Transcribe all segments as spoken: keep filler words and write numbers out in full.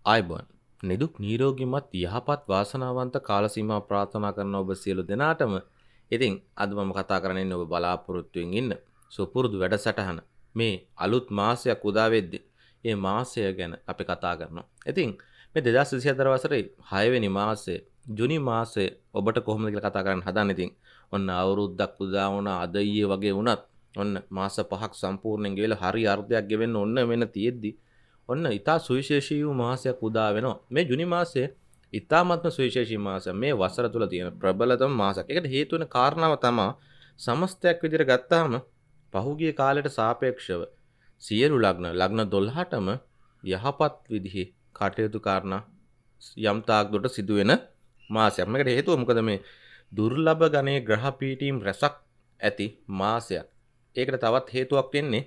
ආයුබෝවන් නිදුක් නිරෝගීමත් යහපත් වාසනාවන්ත කාල සීමා ප්‍රාර්ථනා කරන ඔබ සියලු දෙනාටම ඉතින් අද මම කතා කරන්නේ ඔබ බලාපොරොත්තුෙන් ඉන්න සුපුරුදු වැඩසටහන මේ අලුත් මාසයක් උදා වෙද්දී මේ මාසය ගැන අපි කතා කරනවා. ඉතින් මේ දෙදාස් විසිහතර වසරේ හය වෙනි මාසයේ ජුනි මාසයේ ඔබට කොහොමද කියලා කතා කරන්න හදන්නේ. ඉතින් ඔන්න අවුරුද්දක් උදා වුණා අද ඊයේ වගේ වුණත් ඔන්න මාස පහක් සම්පූර්ණයෙන් ගෙවිලා හරි අර්ධයක් ගෙවෙන්න ඔන්න වෙන තියෙද්දි ඔන්න ඉතා සුවිශේෂී වූ මාසයක් උදා වෙනවා. මේ ජුනි මාසයේ ඉතාමත්ම සුවිශේෂී මාසයක්. මේ වසර තුල තියෙන ප්‍රබලතම මාසයක්. ඒකට හේතු වෙන කාරණාව තමයි සමස්තයක් විදිහට ගත්තාම පහුගිය කාලයට සාපේක්ෂව සියලු ලග්න ලග්න දොළහටම යහපත් විදිහේ කටයුතු කාරණා යම් තාක් දුරට සිදුවෙන මාසයක්. මේකට හේතුව මොකද මේ දුර්ලභ ගණයේ ග්‍රහ පීඨීම් රැසක් ඇති මාසයක්. ඒකට තවත් හේතුවක් වෙන්නේ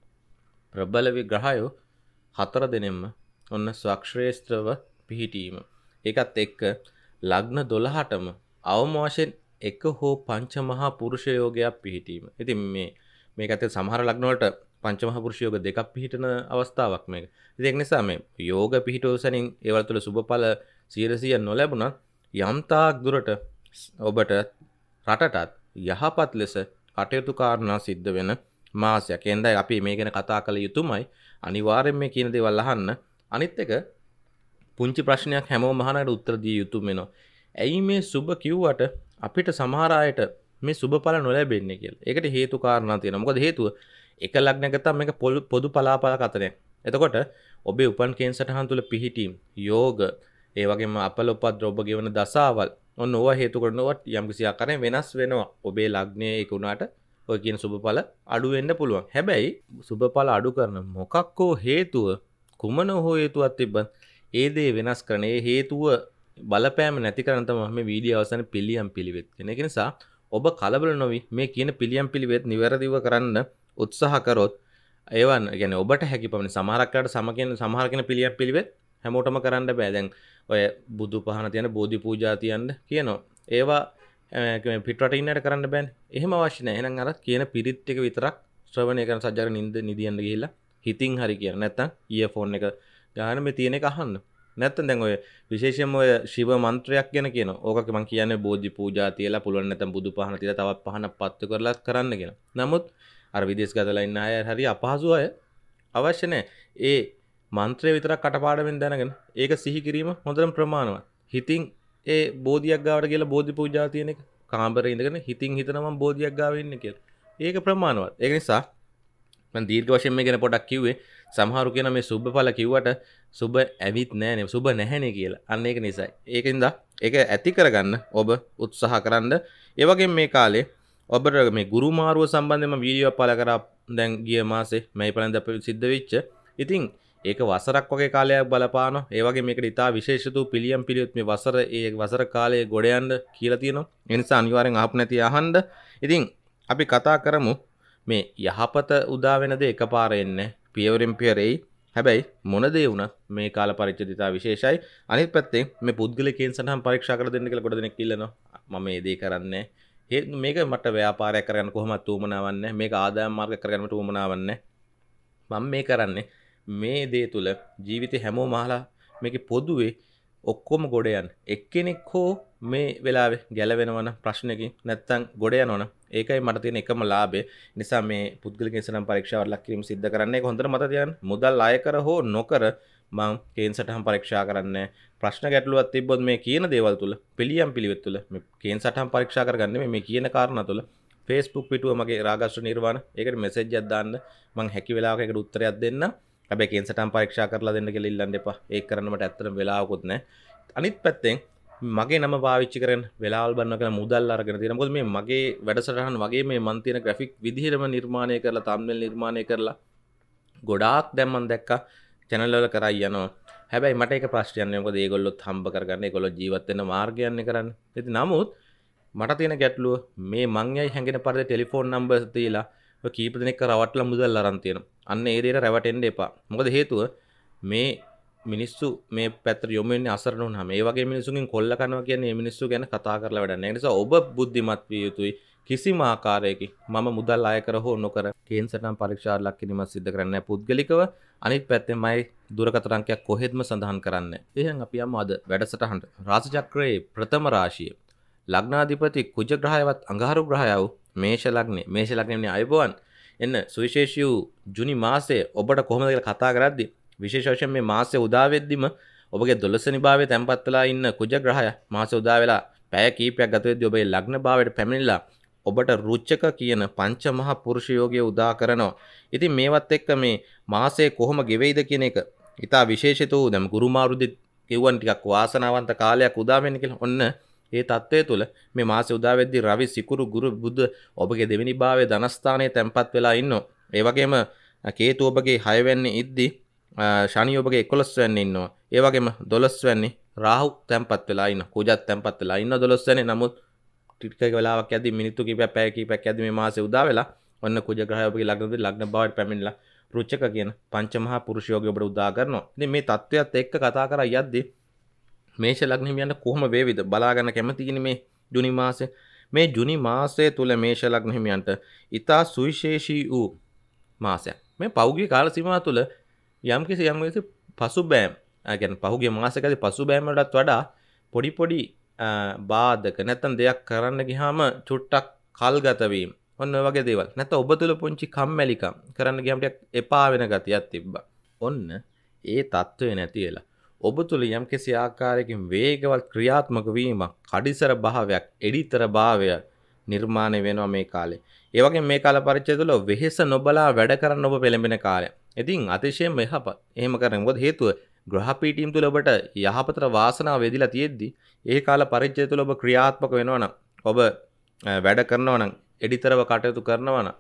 ප්‍රබල විග්‍රහයෝ හතර දෙනෙම ඔන්න ස්වක්ෂ්‍රේෂ්ඨව පිහිටීම. ඒකත් එක්ක ලග්න දොළහටම අවම වශයෙන් එක හෝ පංච මහා පුරුෂ යෝගයක් පිහිටීම. ඉතින් මේ මේකත් සමහර ලග්න වලට පංච මහා පුරුෂ යෝග දෙකක් පිහිටන අවස්ථාවක් මේක. ඉතින් ඒක නිසා මේ යෝග පිහිටෝසනින් ඒවල තුල සුබඵල සියයට සියයක් නොලැබුණත් යම් තාක් දුරට ඔබට රටටත් යහපත් ලෙස කටයුතු කාරණා සිද්ධ වෙන මාසයක්. එන්දයි අපි මේ ගැන කතා කළ යුතුමයි. අනිවාර්යෙන් මේ කියන දේවල් අහන්න. අනිත් එක පුංචි ප්‍රශ්නයක් හැමෝම අහනකට උත්තර දිය යුතුම වෙනවා. ඇයි මේ සුබ කිව්වට අපිට සමහර අයට මේ සුබඵල නොලැබෙන්නේ කියලා. ඒකට හේතු කාරණා තියෙනවා. මොකද හේතුව එක ලග්නයක ගත්තාම මේක පොදු පලාපල කතරයක්. එතකොට ඔබේ උපන් කේන්සටහන් තුල පිහිටීම්, යෝග, ඒ වගේම අපලොපද්‍ර ඔබ ගෙවන දසාවල් ඔන්න ඕවා හේතු කරනවත් යම්කිසි ආකාරයෙන් වෙනස් වෙනවා. ඔබේ ලග්නයේ ඒක උනාට ඔය කියන සුබඵල අඩු වෙන්න පුළුවන්. හැබැයි සුබඵල අඩු කරන මොකක් හෝ හේතුව කුමන හෝ හේතුවක් තිබ්බත් ඒ දේ වෙනස් කරන ඒ හේතුව බලපෑම නැති කරන තමයි මේ වීඩියෝ අවසානයේ පිළියම් පිළිවෙත් කියන. ඒක නිසා ඔබ කලබල නොවි මේ කියන පිළියම් පිළිවෙත් නිවැරදිව කරන්න උත්සාහ කරොත් ඒවන් කියන්නේ ඔබට හැකි පමණ සමහරක් කාට සම කියන සමහර කෙන පිළියම් පිළිවෙත් හැමෝටම කරන්න බෑ. දැන් ඔය බුදු පහන තියන බෝධි පූජා තියන්න කියනවා. ඒවා පිටරට ඉන්නට කරන්න බෑනේ. එහෙම අවශ්‍ය නැහැ. එහෙනම් අර කියන පිරිත් ටික විතරක් ශ්‍රවණය කරන සජ්ජාර නින්ද නිදියන්න ගිහිල්ලා හිතින් හරි කියන. නැත්තම් ඉයර්ෆෝන් එක ගහන මේ තියෙන එක අහන්න. නැත්තම් දැන් ඔය විශේෂයෙන්ම ඔය ශිව මන්ත්‍රයක් ගැන කියනවා. ඕක මම කියන්නේ බෝධි පූජා තියලා පුළුවන් නැත්තම් බුදු පහන තියලා තවත් පහනක් පත්තු කරලා කරන්න කියලා. නමුත් අර විදේශ ගතලා ඉන්න අය හරි අපහසු අය අවශ්‍ය නැහැ. ඒ මන්ත්‍රය විතරක් කටපාඩමින් දැනගෙන ඒක සිහි කිරීම හොඳටම ප්‍රමාණවත්. හිතින් ඒ බෝධියක් ගාවට කියලා බෝධි පූජා තියෙන එක කාමරේ ඉඳගෙන හිතින් හිතනවා මම බෝධියක් ගාව ඉන්නේ කියලා. ඒක ප්‍රමාණවත්. ඒක නිසා මම දීර්ඝ වශයෙන් මේ ගැන පොඩක් කිව්වේ. සමහරු කියන මේ සුබඵල කිව්වට සුබ ඇවිත් නැහනේ සුබ නැහැනේ කියලා. අන්න ඒක නිසායි. ඒකින්ද ඒක ඇති කරගන්න ඔබ උත්සාහ කරන්න. ඒ වගේම මේ කාලේ ඔබට මේ ගුරු මාරුව සම්බන්ධයෙන්ම වීඩියෝ පළ කරා දැන් ගිය මාසේ මේ පළඳ සිද්ධ වෙච්ච. ඉතින් ඒක වසරක් වගේ කාලයක් බලපානවා. ඒ වගේ මේකට ඉතා විශේෂ තු පිළියම් පිළිවෙත් මේ වසර ඒ වසර කාලයේ ගොඩ යන්න කියලා තියෙනවා. ඒ නිසා අනිවාර්යෙන් අහපු නැති අහන්න. ඉතින් අපි කතා කරමු මේ යහපත උදා වෙන දේ එකපාර එන්නේ පියවරෙන් පියවරෙයි. හැබැයි මොන දේ වුණත් මේ කාල පරිච්ඡේදය ඉතා විශේෂයි. අනිත් පැත්තෙන් මේ පුද්ගලිකයන් සඳහන් පරීක්ෂා කරලා දෙන්න කියලා ගොඩ දෙනෙක් ඉල්ලනවා. මම මේ දේ කරන්නේ මේක මට ව්‍යාපාරයක් කරගන්න කොහොමවත් උවමනාවක් නැහැ. මේක ආදායම් මාර්ගයක් කරගන්නට උවමනාවක් නැහැ. මම මේ කරන්නේ මේ දේ තුල ජීවිතේ හැමෝම අහලා මේකේ පොදුවේ ඔක්කොම ගොඩ යන එක්කෙනෙක් හෝ මේ වෙලාවේ ගැලවෙනවන ප්‍රශ්නකින් නැත්තම් ගොඩ යනවන ඒකයි මට තියෙන එකම ලාභය. නිසා මේ පුද්ගලික කේන්සරම් පරීක්ෂාවක් ලක් කිරීම සිද්ධ කරන්නේ ඒක හොඳට මතක තියාගන්න. මුදල් අය කර හෝ නොකර මම කේන්සරම් පරීක්ෂා කරන්නේ. ප්‍රශ්න ගැටලුවක් තිබ්බොත් මේ කියන දේවල් තුල පිළියම් පිළිවෙත් තුල මේ කේන්සරම් පරීක්ෂා කරගන්නේ මේ කියන කාරණා තුල Facebook පිටුව මගේ රාගස්ත්‍ර නිර්වාණ ඒකට මෙසේජ් එකක් දාන්න මම හැකි වෙලාවක ඒකට උත්තරයක් දෙන්න. හැබැයි කේන්සරම් පරීක්ෂා කරලා දෙන්න කියලා ඉල්ලන්න එපා. ඒක කරන්න මට ඇත්තටම වෙලාවකුත් නැහැ. අනිත් පැත්තෙන් මගේ නම පාවිච්චි කරගෙන වෙලාවල් බලනවා කියලා මුදල් අරගෙන තියෙනවා. මොකද මේ මගේ වැඩසටහන වගේ මේ මන් තියෙන ග්‍රැෆික් විදිහටම නිර්මාණය කරලා thumbnail නිර්මාණය කරලා ගොඩාක් දැන් මම දැක්කා channel වල කරා යනවා. හැබැයි මට ඒක ප්‍රශ්නයක් නෙවෙයි. මොකද ඒගොල්ලොත් හම්බ කරගන්න ඒගොල්ලෝ ජීවත් වෙන්න මාර්ගයන්නේ කරන්නේ. ඉතින් නමුත් මට තියෙන ගැටලුව මේ මං යයි හැංගෙන පරිදි ටෙලිෆෝන් නම්බර් දීලා ඔය කීප දෙනෙක් රවට්ටලා මුදල් අරන් තියෙනවා. අන්න ඒ දේට රැවටෙන්න එපා. මොකද හේතුව මේ මිනිස්සු මේ පැත්තට යොමු වෙන්නේ අසරණ වුණාම. ඒ වගේ මිනිස්සුන්ගෙන් කොල්ල කනවා කියන්නේ මේ මිනිස්සු ගැන කතා කරලා වැඩක් නැහැ. ඒ නිසා ඔබ බුද්ධිමත් විය යුතුයි. කිසිම ආකාරයකින් මම මුදල් අය කර හෝ නොකර කේන්සරම් පරීක්ෂා ලක් කිරීමක් සිදු කරන්නේ නැහැ පුද්ගලිකව. අනිත් පැත්තෙන් මයි දුරකථන අංකයක් කොහෙත්ම සඳහන් කරන්නේ. එහෙනම් අපි යමු අද වැඩසටහනට. රාශි චක්‍රයේ ප්‍රථම රාශිය. ලග්නාධිපති කුජ ග්‍රහයවත් අඟහරු ග්‍රහයව මේෂ ලග්නේ. මේෂ ලග්නේ අයබෝවන්. එන්න සුවිශේෂී වූ ජුනි මාසයේ ඔබට කොහොමද කියලා කතා කරද්දී විශේෂ වශයෙන් මේ මාසයේ උදා වෙද්දිම ඔබගේ දොළොස් වෙනි භාවයේ තැන්පත් වෙලා ඉන්න කුජ ග්‍රහය මාසයේ උදා වෙලා පැය කීපයක් ගත වෙද්දී ඔබේ ලග්න භාවයට පැමිණිලා ඔබට රුචක කියන පංච මහා පුරුෂ යෝගය උදා කරනවා. ඉතින් මේවත් එක්ක මේ මාසයේ කොහොම ගෙවෙයිද කියන එක ඉතා විශේෂිත වූ දැන් ගුරු මාරුදි කියවන් ටිකක් වාසනාවන්ත කාලයක් උදා වෙන්නේ කියලා. ඔන්න ඒ தත්ත්වය තුළ මේ මාසයේ උදා වෙද්දී රවි සිකුරු ගුරු බුධ ඔබගේ දෙවෙනි භාවයේ ධනස්ථානයේ තැන්පත් වෙලා ඉන්නවා. ඒ වගේම කේතු ඔබගේ හය වෙන්නේ ඉද්දී ශනි ඔබගේ එකොළොස් වෙන්නේ ඉන්නවා. ඒ වගේම දොළොස් වෙන්නේ රාහු තැන්පත් වෙලා ඉන්නවා. කුජත් තැන්පත් වෙලා ඉන්නවා දොළොස් වෙන්නේ. නමුත් ටිකක වෙලාවක් යද්දී මිනිත්තු කිහිපයක් පැය කිහිපයක් යද්දී මේ මාසයේ උදා වෙලා ඔන්න කුජ ග්‍රහය ඔබගේ ලග්නදී ලග්න භාවයට පැමිණිලා රුචක කියන පංචමහා පුරුෂ යෝගය ඔබට උදා කරනවා. ඉතින් මේ தත්වයත් එක්ක කතා කරා යද්දී මේෂ ලග්න හිමියන්ට කොහොම වේවිද බලා ගන්න කැමතියිනේ මේ ජුනි මාසයේ. මේ ජුනි මාසයේ තුල මේෂ ලග්න හිමියන්ට ඊතා සුවිශේෂී වූ මාසයක්. මේ පෞද්ගලික කාල සීමාව තුල යම්කිසි යම්කිසි පසුබෑම්, ඒ කියන්නේ පහුගිය මාසයකදී පසුබෑම් වලටත් වඩා පොඩි පොඩි බාධක නැත්නම් දෙයක් කරන්න ගියාම චුට්ටක් කල් ගත වීම. ඔන්න ඔය වගේ දේවල්. නැත්නම් ඔබ තුල පුංචි කම්මැලිකම් කරන්න ගියාම ටිකක් එපා වෙන ගතියක් තිබ්බා. ඔන්න ඒ தত্ত্বය නැතිලා ඔබ තුල යම්කිසි ආකාරයකින් වේගවත් ක්‍රියාත්මක වීමක්, කඩිසර භාවයක්, එඩිතර භාවය නිර්මාණය වෙනවා මේ කාලේ. ඒ වගේම මේ කාල පරිච්ඡේදය තුළ වෙහෙස නොබලා වැඩ කරන්න ඔබ පෙළඹෙන කාලය. ඉතින් අතිශයින්ම යහපත්. එහෙම කරන්නේ මොකද හේතුව? ග්‍රහ පීඨියම් තුළ ඔබට යහපතට වාසනාව වෙදිලා තියෙද්දි ඒ කාල පරිච්ඡේදය තුළ ඔබ ක්‍රියාත්මක වෙනවා නම්, ඔබ වැඩ කරනවා නම්, එඩිතරව කටයුතු කරනවා නම්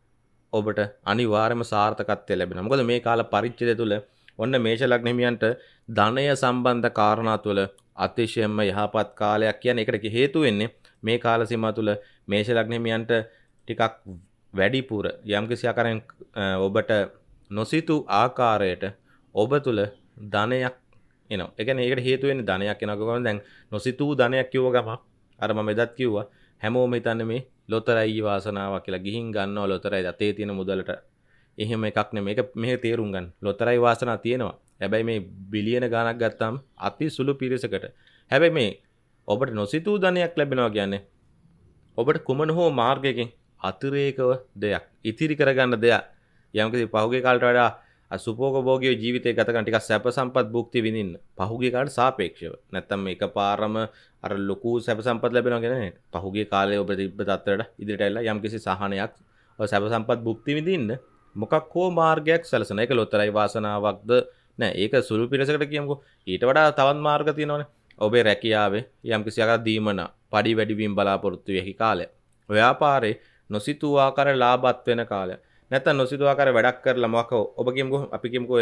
ඔබට අනිවාර්යයෙන්ම සාර්ථකත්වය ලැබෙනවා. මොකද මේ කාල පරිච්ඡේදය තුළ ඔන්න මේෂ ලග්න හිමියන්ට ධනය සම්බන්ධ කාරණා තුළ අතිශයින්ම යහපත් කාලයක් කියන්නේ. ඒකට හේතු වෙන්නේ මේ කාල සීමාව තුළ මේෂ ලග්න හිමියන්ට ටිකක් වැඩිපුර යම්කිසි ආකාරයෙන් ඔබට නොසිතු ආකාරයට ඔබ තුළ ධනයක් එනවා. ඒ කියන්නේ ඒකට හේතු වෙන්නේ ධනයක් එනවා කොහොමද? දැන් නොසිතූ ධනයක් කිව්ව ගම අර මම එදත් කිව්වා හැමෝම හිතන්නේ මේ ලොතරැයි වාසනාවක් කියලා. ගිහින් ගන්නවා ලොතරැයි අතේ තියෙන මුදලට. එහෙම එකක් නෙමෙයි. මේක මෙහෙ තේරුම් ගන්න. ලොතරැයි වාසනාව තියෙනවා. හැබැයි මේ බිලියන ගණක් ගත්තාම අති සුළු පිරිසකට. හැබැයි මේ ඔබට නොසිතූ ධනයක් ලැබෙනවා කියන්නේ ඔබට කුමන හෝ මාර්ගයකින් අතිරේකව දෙයක් ඉතිරි කරගන්න දෙයක් යම්කිසි පහුගිය කාලට වඩා අසුපෝගභෝගී ජීවිතයක් ගත කරන ටිකක් සැප සම්පත් භුක්ති විඳින්න පහුගිය කාලට සාපේක්ෂව. නැත්තම් මේකපාරම අර ලොකු සැප සම්පත් ලැබෙනවා කියන්නේ නේ. පහුගිය කාලේ ඔබ තිබ්බ තත්ත්වයට ඉදිරියට ඇවිල්ලා යම්කිසි සහනයක් ඔය සැප සම්පත් භුක්ති විඳින්න මොකක් හෝ මාර්ගයක් සැලසන. ඒක ලොතරැයි වාසනාවක්ද නෑ. ඒක සුළු පිරසකට කියමුකෝ. ඊට වඩා තවත් මාර්ග තියෙනවනේ. ඔබේ රැකියාවේ යම්කිසි ආකාර දීමන පඩි වැඩිවීම බලාපොරොත්තු වෙහි කාලය. ව්‍යාපාරේ නොසිතූ ආකාරයේ ලාභත් වෙන කාලය. නැත්නම් නොසිතූ ආකාරයේ වැඩක් කරලා මොකක් ඔබ කියමුකෝ අපි කියමුකෝ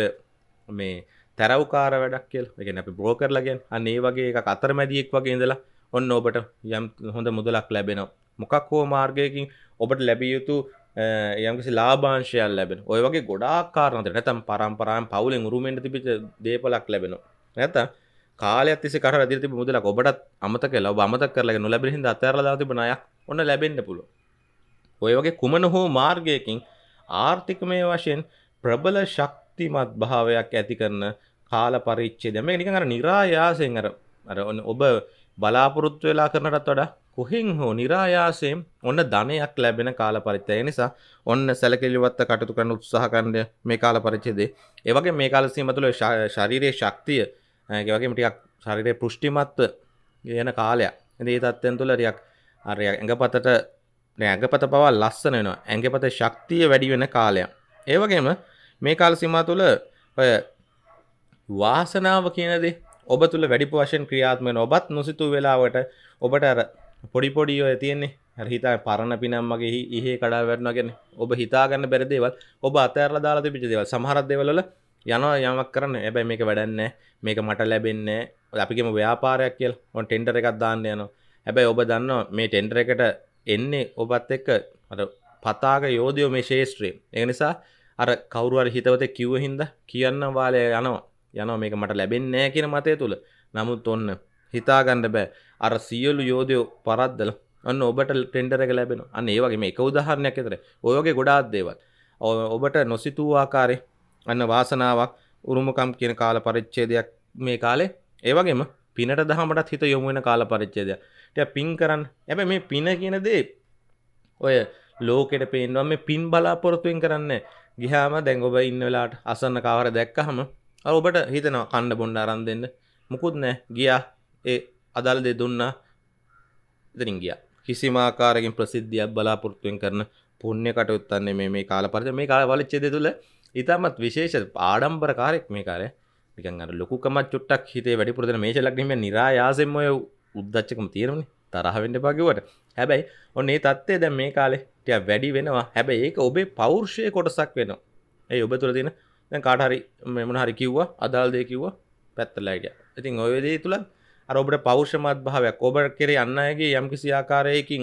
මේ තරවුකාර වැඩක් කියලා. ඒ කියන්නේ අපි බ්‍රෝකර්ලා කියන්නේ. අන්න ඒ වගේ එකක් අතරමැදියෙක් වගේ ඉඳලා ඔන්න ඔබට යම් හොඳ මුදලක් ලැබෙනවා. මොකක් හෝ මාර්ගයකින් ඔබට ලැබිය යුතු යම්කිසි ලාභාංශයක් ලැබෙනවා. ඔය වගේ ගොඩාක් කාරණා තියෙනවා. නැත්නම් පරම්පරාවෙන් පවුලෙන් උරුමෙන්න තිබිච්ච දේපලක් ලැබෙනවා. නැත්නම් කාලයක් තිස්සේ කරලා ඇදලා තිබ්බ මුදලක් ඔබටත් අමතක වෙලා ඔබ අමතක කරලා ඒක නොලැබෙන හින්දා අතහැරලා දාලා තිබ්බ ණයක් ඔන්න ලැබෙන්න පුළුවන්. ඔය වගේ කුමන හෝ මාර්ගයකින් ආර්ථිකමය වශයෙන් ප්‍රබල ශක්තිමත් භාවයක් ඇති කරන කාල පරිච්ඡේදය. මේක නිකන් අර નિરાයාසයෙන් අර අර ඔබ බලාපොරොත්තු වෙලා කරනටත් වඩා කොහෙන් හෝ નિરાයාසයෙන් ඔන්න ධනයක් ලැබෙන කාල පරිච්ඡේදය. නිසා ඔන්න සැලකිලිවත්ව කටයුතු කරන්න උත්සාහ කරන මේ කාල පරිච්ඡේදය. ඒ වගේ මේ කාල සීමාව තුළ ශාරීරික ශක්තිය ඒ වගේම ටිකක් ශරීරයේ පුෂ්ටිමත්ව යන කාලයක්. ඉතින් මේ තත්ත්වයන් තුළ ටිකක් අර ඇඟපතට ඇඟපත පවා ලස්සන වෙනවා. ඇඟපතේ ශක්තිය වැඩි වෙන කාලයක්. ඒ වගේම මේ කාල සීමාව තුළ ඔය වාසනාව කියන දේ ඔබ තුළ වැඩිප වශයෙන් ක්‍රියාත්මක වෙන ඔබත් නොසිතූ වෙලාවට ඔබට අර පොඩි පොඩි ඔය තියෙන්නේ අර හිතා පරණ පිනම් මගේ ඉහි කඩා වැටෙනවා කියන්නේ ඔබ හිතා ගන්න බැරි දේවල් ඔබ අතහැරලා දාලා තිබිච්ච දේවල් සමහරක් දේවල් වල යනවා යමක් කරන්න. හැබැයි මේක වැඩක් නැහැ. මේක මට ලැබෙන්නේ නැහැ. අපි කියමු ව්‍යාපාරයක් කියලා. ඔන්න ටෙන්ඩර් එකක් දාන්න යනවා. හැබැයි ඔබ දන්නවා මේ ටෙන්ඩර් එකට එන්නේ ඔබත් එක්ක අර පතාක යෝධයෝ මේ ශේෂ්ත්‍රයේ. ඒ නිසා අර කවුරු හරි හිතවතෙක් කිව්ව හින්දා කියන්න වාලේ යනවා. යනවා මේක මට ලැබෙන්නේ නැහැ කියන මතය තුල. නමුත් ඔන්න හිතා ගන්න බෑ. අර සියලු යෝධයෝ පරද්දලා ඔන්න ඔබට ටෙන්ඩර් එක ලැබෙනවා. අන්න ඒ වගේ මේ එක උදාහරණයක් විතරයි. ඔය වගේ ගොඩාක් දේවල්. ඔබට නොසිතූ ආකාරයේ අන්න වාසනාවක් උරුමකම් කියන කාල පරිච්ඡේදයක් මේ කාලේ. ඒ වගේම පිනට දහමටත් හිත යොමු වෙන කාල පරිච්ඡේදයක්. ටික පින් කරන්න. හැබැයි මේ පින කියන දේ ඔය ලෝකෙට පේනවා මේ පින් බලාපොරොත්තුෙන් කරන්නේ. ගියාම දැන් ඔබ ඉන්න වෙලාවට අසන්න කාවර දැක්කහම අර ඔබට හිතෙනවා කන්න බොන්න අරන් දෙන්න. මුකුත් නැහැ. ගියා ඒ අදාළ දේ දුන්නා. ඉතින් ගියා. කිසිම ආකාරයකින් ප්‍රසිද්ධියක් බලාපොරොත්තුෙන් කරන පුණ්‍ය කටයුත්තක් නෙමෙයි මේ කාල පරිච්ඡේදය. මේ කාල පරිච්ඡේදය තුල ඊටමත් විශේෂ ආඩම්බරකාරයක් මේ කාලේ. නිකන් අර ලොකුකමක් චුට්ටක් හිතේ වැඩිපුර දෙන මේෂ ලග්නෙ නිරායාසයෙන්ම ඔය උද්දච්චකම තියෙනවනේ. තරහ වෙන්න එපා කිව්වට. හැබැයි ඔන්න මේ தත්ත්වය දැන් මේ කාලේ ටික වැඩි වෙනවා. හැබැයි ඒක ඔබේ පෞරුෂයේ කොටසක් වෙනවා. ඒ ඔබ තුල තියෙන දැන් කාට හරි මොන හරි කිව්වා, අදාළ දෙයක් කිව්වා, පැත්තලා හිටියා. ඉතින් ඔය දේ තුල අර ඔබට පෞරුෂමත් භාවයක් ඔබ කෙරේ අන් අයගේ යම්කිසි ආකාරයකින්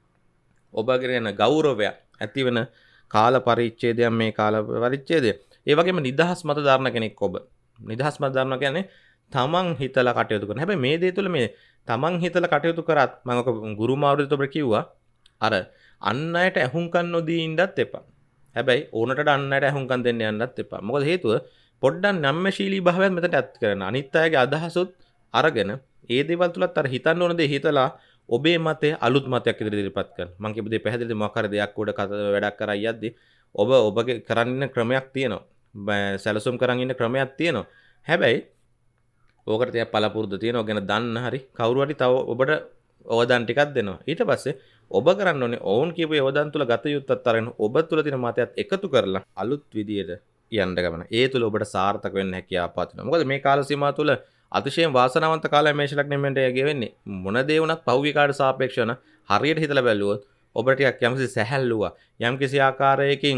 ඔබ කෙරෙන ගෞරවයක් ඇති වෙන කාල පරිච්ඡේදයක් මේ කාල පරිච්ඡේදය. ඒ වගේම නිදහස් මත දාරණ කෙනෙක් ඔබ. නිදහස් මත දාරණ කියන්නේ තමන් හිතලා කටයුතු කරන. හැබැයි මේ දේ තුල මේ තමන් හිතලා කටයුතු කරත් මම ඔක ගුරු මාවෘතිත ඔබට කිව්වා අර අන් අයට ඇහුම්කන් නොදී ඉන්නත් එපා. හැබැයි ඕනට අන් අයට ඇහුම්කන් දෙන්න යන්නත් එපා. මොකද හේතුව පොඩ්ඩක් නම්මශීලී භාවයක් මෙතනට ඇත් කරන. අනිත් අයගේ අදහසොත් අරගෙන ඒ දේවල් තුලත් අර හිතන්න ඕන දේ හිතලා ඔබේ මතය අලුත් මතයක් ඉදිරියට කරන්න. මම කියපු දේ පැහැදිලිද මොකක් හරි දෙයක් උඩ වැඩක් කරා යද්දි ඔබ ඔබගේ කරන්න ඉන්න ක්‍රමයක් තියෙනවා. සැලසුම් කරන් ඉන්න ක්‍රමයක් තියෙනවා. හැබැයි ඕකට තියා පළපුරුදු තියෙනවා. ගැන දන්න හරි කවුරු හරි තව ඔබට අවදාන ටිකක් දෙනවා. ඊට පස්සේ ඔබ කරන්න ඕනේ ඕන් කියපු අවදාන තුල ගත යුත්තත් අරගෙන ඔබ තුල තියෙන මතයත් එකතු කරලා අලුත් විදියට යන්න ගමන. ඒ තුල ඔබට සාර්ථක වෙන්න හැකියාව පවතිනවා. මොකද මේ කාල සීමාව තුල අතිශයින් වාසනාවන්ත කාලයක් මේෂ ලග්නෙට යගේ වෙන්නේ. මොන දේ වුණත් පහුගිය කාලයට සාපේක්ෂව හරියට හිතලා බැලුවොත් ඔබට ටිකක් යම්කිසි සැහැල්ලුවක් යම්කිසි ආකාරයකින්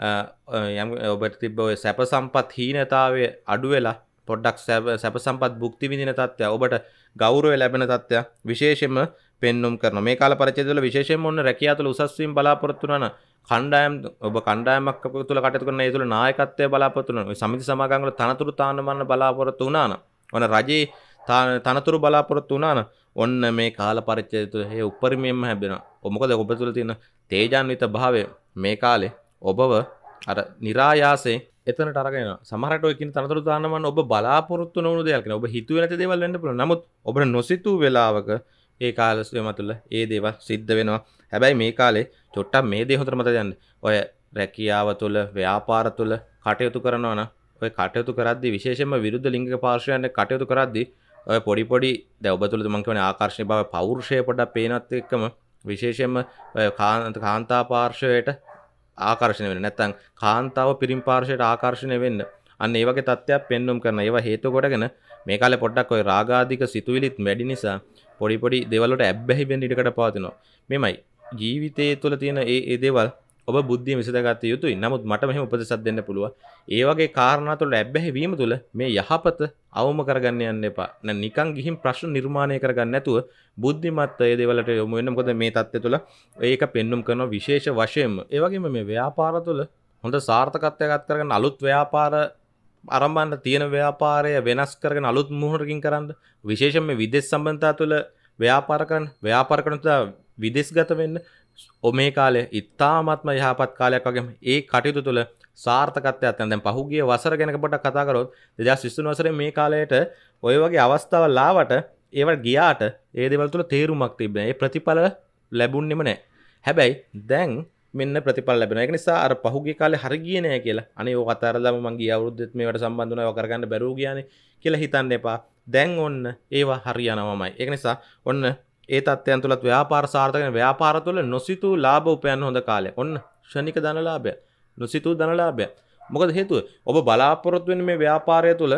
යම් ඔබට තිබ්බ ඔය සැප සම්පත් හීනතාවය අඩු වෙලා පොඩ්ඩක් සැප සම්පත් භුක්ති විඳින තත්ත්වය ඔබට ගෞරවය ලැබෙන තත්ත්වය විශේෂයෙන්ම පෙන්눔 කරනවා. මේ කාල පරිච්ඡේදය තුළ විශේෂයෙන්ම ඔන්න රැකියාව තුළ උසස් වීම බලාපොරොත්තු වෙනවා. කණ්ඩායම් ඔබ කණ්ඩායමක් තුළ කටයුතු කරන ඒ තුළ නායකත්වය බලාපොරොත්තු වෙනවා. ඔය සමිති සමාගම් වල තනතුරු තාන්න මන්න බලාපොරොත්තු වුණා නම් ඔන්න රජේ තනතුරු බලාපොරොත්තු වුණා නම් ඔන්න මේ කාල පරිච්ඡේදය තුළ ඒ උපරිමයෙන්ම හැබෙනවා. මොකද ඔබ තුළ තියෙන තේජාන්විත භාවය මේ කාලේ ඔබව අර નિરાයාසයෙන් එතනට අරගෙන යනවා. සමහරට ඔය කියන තනතුරු දාන්න මන්න ඔබ බලාපොරොත්තු නොවුණු දේවල් කියන. ඔබ හිතුවේ නැති දේවල් වෙන්න පුළුවන්. නමුත් ඔබට නොසිතූ වෙලාවක ඒ කාල සීමාව තුළ ඒ දේවල් සිද්ධ වෙනවා. හැබැයි මේ කාලේ චොට්ටක් මේ දේ හොඳට මතක තියාගන්න. ඔය රැකියාව තුළ, ව්‍යාපාර තුළ කටයුතු කරනවා නම් ඔය කටයුතු කරද්දී විශේෂයෙන්ම විරුද්ධ ලිංගික පාර්ශ්වයන් කටයුතු කරද්දී ඔය පොඩි පොඩි දැන් ඔබ තුළ මම කියන්නේ ආකර්ෂණීය බව පෞරුෂය පොඩ්ඩක් පේනත් එක්කම විශේෂයෙන්ම ඔය කාන්තා පාර්ශ්වයට ආකර්ෂණය වෙන්න නැත්නම් කාන්තාව පිරිම් පාර්ශ්වයට ආකර්ෂණය වෙන්න අන්න ඒ වගේ තත්ත්වයක් පෙන්눔 කරන ඒවා හේතු කොටගෙන මේ කාලේ පොඩ්ඩක් ඔය රාගාධික සිතුවිලිත් වැඩි නිසා පොඩි පොඩි දේවල් වලට ඇබ්බැහි වෙන්න ඉඩකට පවතිනවා. මෙමයි ජීවිතයේ තුළ තියෙන ඒ ඒ දේවල් ඔබ බුද්ධියෙන් විසඳගත යුතුයි. නමුත් මට මෙහෙම උපදෙසක් දෙන්න පුළුවන්. ඒ වගේ කාරණා තුළ ඇබ්බැහි වීම තුළ මේ යහපත අවම කරගන්න යන්න එපා. නැත්නම් නිකන් ගිහින් ප්‍රශ්න නිර්මාණය කරගන්න නැතුව බුද්ධිමත් ඒ දේවල්ට යොමු වෙන්න. මොකද මේ தත්ත්වය තුළ ඒක පෙන්눔 කරන විශේෂ වශයෙන්ම. ඒ වගේම මේ ව්‍යාපාර තුළ හොඳ සාර්ථකත්වයක් ගත කරගන්න අලුත් ව්‍යාපාර ආරම්භන්න තියෙන ව්‍යාපාරය වෙනස් කරගෙන අලුත් මුහුණකින් කරන්න. විශේෂයෙන්ම මේ විදේශ සම්බන්ධතා තුළ ව්‍යාපාර කරන ව්‍යාපාර කරන විදේශගත වෙන්න. ඔ මේ කාලේ ඉතාමත්ම යහපත් කාලයක් වගේම ඒ කටයුතු තුළ සාර්ථකත්වයක් තියෙනවා. දැන් පහුගිය වසර ගැන පොඩ්ඩක් කතා කරොත් දෙදාස් විසිතුන වසරේ මේ කාලයට ඔය වගේ අවස්ථාවල් ආවට ඒවට ගියාට ඒ දේවල් තුළ තේරුමක් තිබෙන්නේ. ඒ ප්‍රතිඵල ලැබුණෙම නැහැ. හැබැයි දැන් මෙන්න ප්‍රතිඵල ලැබෙනවා. ඒක නිසා අර පහුගිය කාලේ හරි ගියේ නැහැ කියලා. අනේ ඕක අතාරලාම මං ගිය අවුරුද්දෙත් මේවට සම්බන්ධ වුණා. ඒක කරගන්න බැරුව ගියානේ කියලා හිතන්න එපා. දැන් ඔන්න ඒවා හරියනවාමයි. ඒක නිසා ඔන්න ඒ තත්ත්වයන් තුලත් ව්‍යාපාර සාර්ථක වෙන ව්‍යාපාර තුළ නොසිතූ ලාභ උපයන්න හොඳ කාලයක්. ඔන්න ක්ෂණික ධන ලාභය. නොසිතූ ධන ලාභය. මොකද හේතුව? ඔබ බලාපොරොත්තු වෙන මේ ව්‍යාපාරය තුළ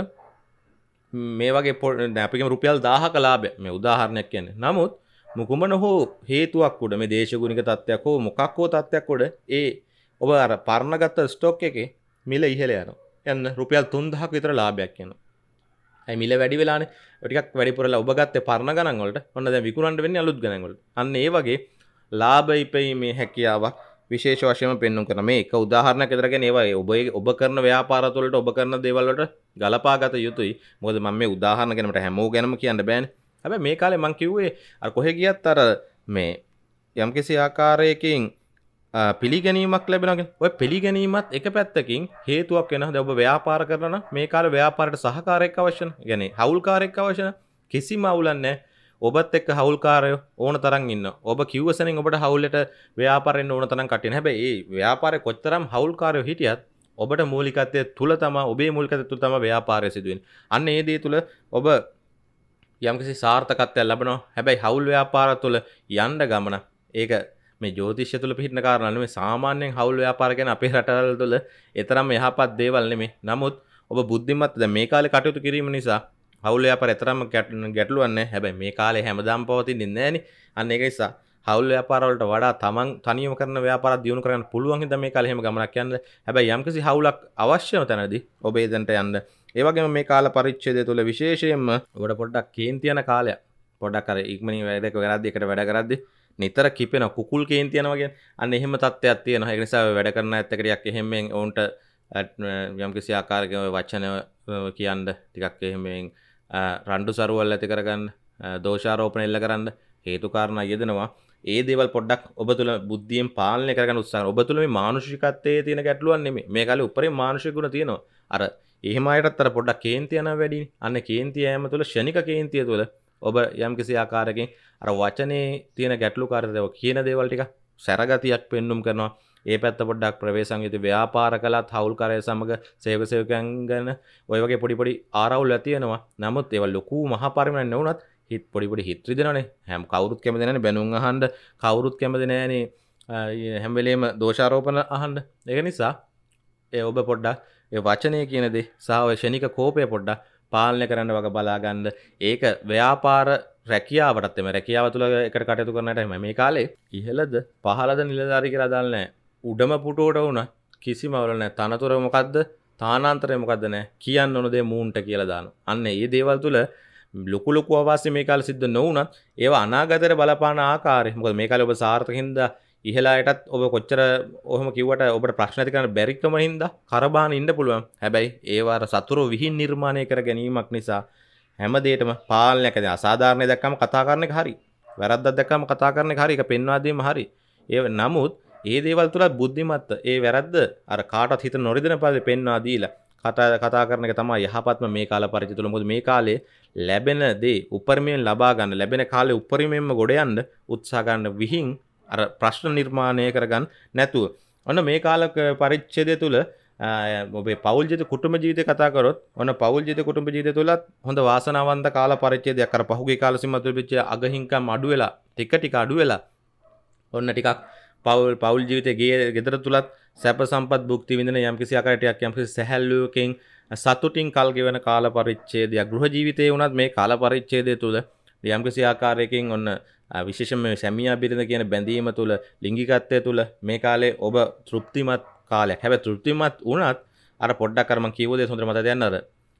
මේ වගේ අපි කියමු රුපියල් දහයක ලාභය. මේ උදාහරණයක් කියන්නේ. නමුත් මුකුමන හෝ හේතුවක් උඩ මේ දේශගුණික තත්ත්වයක් හෝ මොකක් හෝ තත්ත්වයක් උඩ ඒ ඔබ අර පරණගත ස්ටොක් එකේ මිල ඉහළ යනවා. යන්න රුපියල් තුන්දහක විතර ලාභයක් එනවා. අයි මිල වැඩි වෙලානේ. ටිකක් වැඩිපුරලා ඔබ ගත්තේ පරණ ගණන් වලට. ඔන්න දැන් විකුණන්න වෙන්නේ අලුත් ගණන් වලට. අන්න ඒ වගේ ලාභ ඉපීමේ හැකියාවක් විශේෂ වශයෙන්ම පෙන්වන්න කරන මේ එක උදාහරණයක් විතර කියන්නේ ඒවා ඔබ ඔබ කරන ව්‍යාපාර වලට ඔබ කරන දේවල් වලට ගලපාගත යුතුයි. මොකද මම මේ උදාහරණ ගැන මට හැමෝම ගැනම කියන්න බෑනේ. හැබැයි මේ කාලේ මම කිව්වේ අර කොහෙ ගියත් අර මේ යම්කිසි ආකාරයකින් පිළිගැනීමක් ලැබෙනවා කියන්නේ. ඔය පිළිගැනීමත් එක පැත්තකින් හේතුවක් වෙනවා. දැන් ඔබ ව්‍යාපාර කරනවා නම් මේ කාලේ ව්‍යාපාරයට සහකාරයක් අවශ්‍ය නැහැ. يعني හවුල්කාරයෙක් අවශ්‍ය නැහැ. කිසිම අවුලක් නැහැ. ඔබත් එක්ක හවුල්කාරයෝ ඕන තරම් ඉන්නවා. ඔබ කිව්ව සෙනින් ඔබට හවුලට ව්‍යාපාරෙන්න ඕන තරම් කටින. හැබැයි මේ ව්‍යාපාරේ කොච්චරම් හවුල්කාරයෝ හිටියත් ඔබට මූලිකත්වයේ තුල තමයි ඔබේ මූලිකත්වයේ තුල තමයි ව්‍යාපාරය සිදු වෙන්නේ. අන්න ඒ දේ තුල ඔබ යම්කිසි සාර්ථකත්වයක් ලැබෙනවා. හැබැයි හවුල් ව්‍යාපාර තුල යන්න ගමන ඒක මේ ජ්‍යොතිෂය තුල පිහිටන කාරණා නෙමෙයි. සාමාන්‍යයෙන් හවුල් ව්‍යාපාර කියන්නේ අපේ රටවල් තුල ඒතරම් යහපත් දේවල් නෙමෙයි. නමුත් ඔබ බුද්ධිමත් දැන් මේ කාලේ කටයුතු කිරීම නිසා හවුල් ව්‍යාපාර ඒතරම් ගැටලුවක් නැහැ. හැබැයි මේ කාලේ හැමදාම පවතින්නේ නැහනේ. අන්න ඒක නිසා හවුල් ව්‍යාපාර වලට වඩා තමන් තනියම කරන ව්‍යාපාරයක් දියුණු කරගන්න පුළුවන් හින්දා මේ කාලේ එහෙම ගමනක් යන්න. හැබැයි යම්කිසි හවුලක් අවශ්‍යම තැනදී ඔබ එදන්ට යන්න. ඒ වගේම මේ කාල පරිච්ඡේදය තුළ විශේෂයෙන්ම ඔබට පොඩ්ඩක් කේන්ති යන කාලයක්. පොඩ්ඩක් අර ඉක්මනින් වැඩ කරද්දී එකට වැඩ කරද්දී නිතර කිපෙන කුකුල් කේන්ති යනවා කියන්නේ. අන්න එහෙම තත්ත්වයක් තියෙනවා. ඒ නිසා වැඩ කරන ඇත්ත ටිකක් එහෙමෙන් උන්ට යම්කිසි ආකාරයක වචන කියන්න ටිකක් එහෙමෙන් රණ්ඩු සරුවල් ඇති කරගන්න දෝෂාරෝපණ එල්ල කරන්න හේතු කාරණා යෙදෙනවා. ඒ දේවල් පොඩ්ඩක් ඔබ තුළ බුද්ධියෙන් පාලනය කරගන්න උත්සාහ කරනවා. ඔබ තුළ මේ මානසිකත්වයේ තියෙන ගැටලුවක් නෙමෙයි. මේ කාලේ උඩරින් මානසික ගුණ තියෙනවා. අර එහෙම අයටත් අර පොඩ්ඩක් කේන්ති යනවා වැඩිනේ. අන්න කේන්ති යෑම තුළ ෂණික කේන්තිය තුළ ඔබ යම්කිසි ආකාරයකින් අර වචනේ තියෙන ගැටලුකාරීත්වය කියන දේවල් ටික සැරගතියක් පෙන්눔 කරනවා. ඒ පැත්ත පොඩ්ඩක් ප්‍රවේශම් යුතු ව්‍යාපාර කළත් හවුල්කාරය සමග සේවක සේවකයන් ගැන ඔය වගේ පොඩි පොඩි ආරවුල් ඇති වෙනවා. නමුත් ඒවා ලොකු මහා පරිමාණයක් නෙවුනත් හිත පොඩි පොඩි හිත රිදෙනවනේ. හැම කවුරුත් කැමති නැහැනේ බැනුම් අහන්න. කවුරුත් කැමති නැහැනේ හැම වෙලේම දෝෂාරෝපණ අහන්න. ඒක නිසා ඒ ඔබ පොඩ්ඩක් ඒ වචනය කියන දේ සහ ඔය ෂණික කෝපය පොඩ්ඩක් පාලනය කරන්න වගේ බලා ගන්න. ඒක ව්‍යාපාර රැකියාවටත් එමෙ රැකියාව තුළ එකට කටයුතු කරන්නට මේ කාලේ ඉහළද පහළද නිලධාරී කියලා දාන්න නැහැ. උඩම පුටුවට වුණා කිසිම අවුල නැහැ. තනතුර මොකද්ද? තානාන්තරය මොකද්ද නැහැ. කියන්න ඕන දේ මූන්ට කියලා දානවා. අන්න ඒ දේවල් තුළ ලොකු ලොකු අවශ්‍ය මේ කාලේ සිද්ධ නොවුණත් ඒවා අනාගතයට බලපාන ආකාරය. මොකද මේ කාලේ ඔබ සාර්ථකින්ද ඉහළයටත් ඔබ කොච්චර ඔහොම කිව්වට ඔබට ප්‍රශ්න ඇති කරන්න බැරි කම හින්දා කරබාන ඉන්න පුළුවන්. හැබැයි ඒවා අර සතුරු විහිං නිර්මාණය කර ගැනීමක් නිසා හැම දෙයකම පාලනයක් ඇති. අසාධාරණයක් දැක්කම කතා කරන එක හරි. වැරද්දක් දැක්කම කතා කරන එක හරි. ඒක පෙන්වා දීම හරි. ඒ නමුත් ඒ දේවල් තුල බුද්ධිමත් ඒ වැරද්ද අර කාටවත් හිත නොරිදෙන පරිදි පෙන්වා දීලා කතා කතා කරන එක තමයි යහපත්ම මේ කාල පරිච්ඡේදය තුල. මොකද මේ කාලේ ලැබෙන දේ උපරිමයෙන් ලබා ගන්න ලැබෙන කාලේ උපරිමයෙන්ම ගොඩ යන්න උත්සාහ ගන්න විහිං අර ප්‍රශ්න නිර්මාණය කරගන්න නැතුව. ඔන්න මේ කාල පරිච්ඡේදය තුල ඔබේ පෞල් ජීවිත කුටුම්බ ජීවිතය කතා කරොත් ඔන්න පෞල් ජීවිත කුටුම්බ ජීවිතය තුලත් හොඳ වාසනාවන්ත කාල පරිච්ඡේදයක් අර පහුගිය කාල සීමාව තුල පිච්ච අගහිංකම් අඩු වෙලා ටික ටික අඩු වෙලා ඔන්න ටිකක් පෞල් පෞල් ජීවිතයේ ගේ ගෙදර තුලත් සැප සම්පත් භුක්ති විඳින යම්කිසි ආකාරයකට යම්කිසි සැහැල්ලුවකින් සතුටින් කල් ගෙවන කාල පරිච්ඡේදයක්. ගෘහ ජීවිතයේ වුණත් මේ කාල පරිච්ඡේදය තුල යම්කිසි ආකාරයකින් ඔන්න විශේෂයෙන්ම සැමියා බිරිඳ කියන බැඳීම තුල ලිංගිකත්වය තුල මේ කාලේ ඔබ තෘප්තිමත් කාලයක්. හැබැයි තෘප්තිමත් වුණත් අර පොඩ්ඩක් අර මම කියව දේ හොඳට මතක තියන්න අර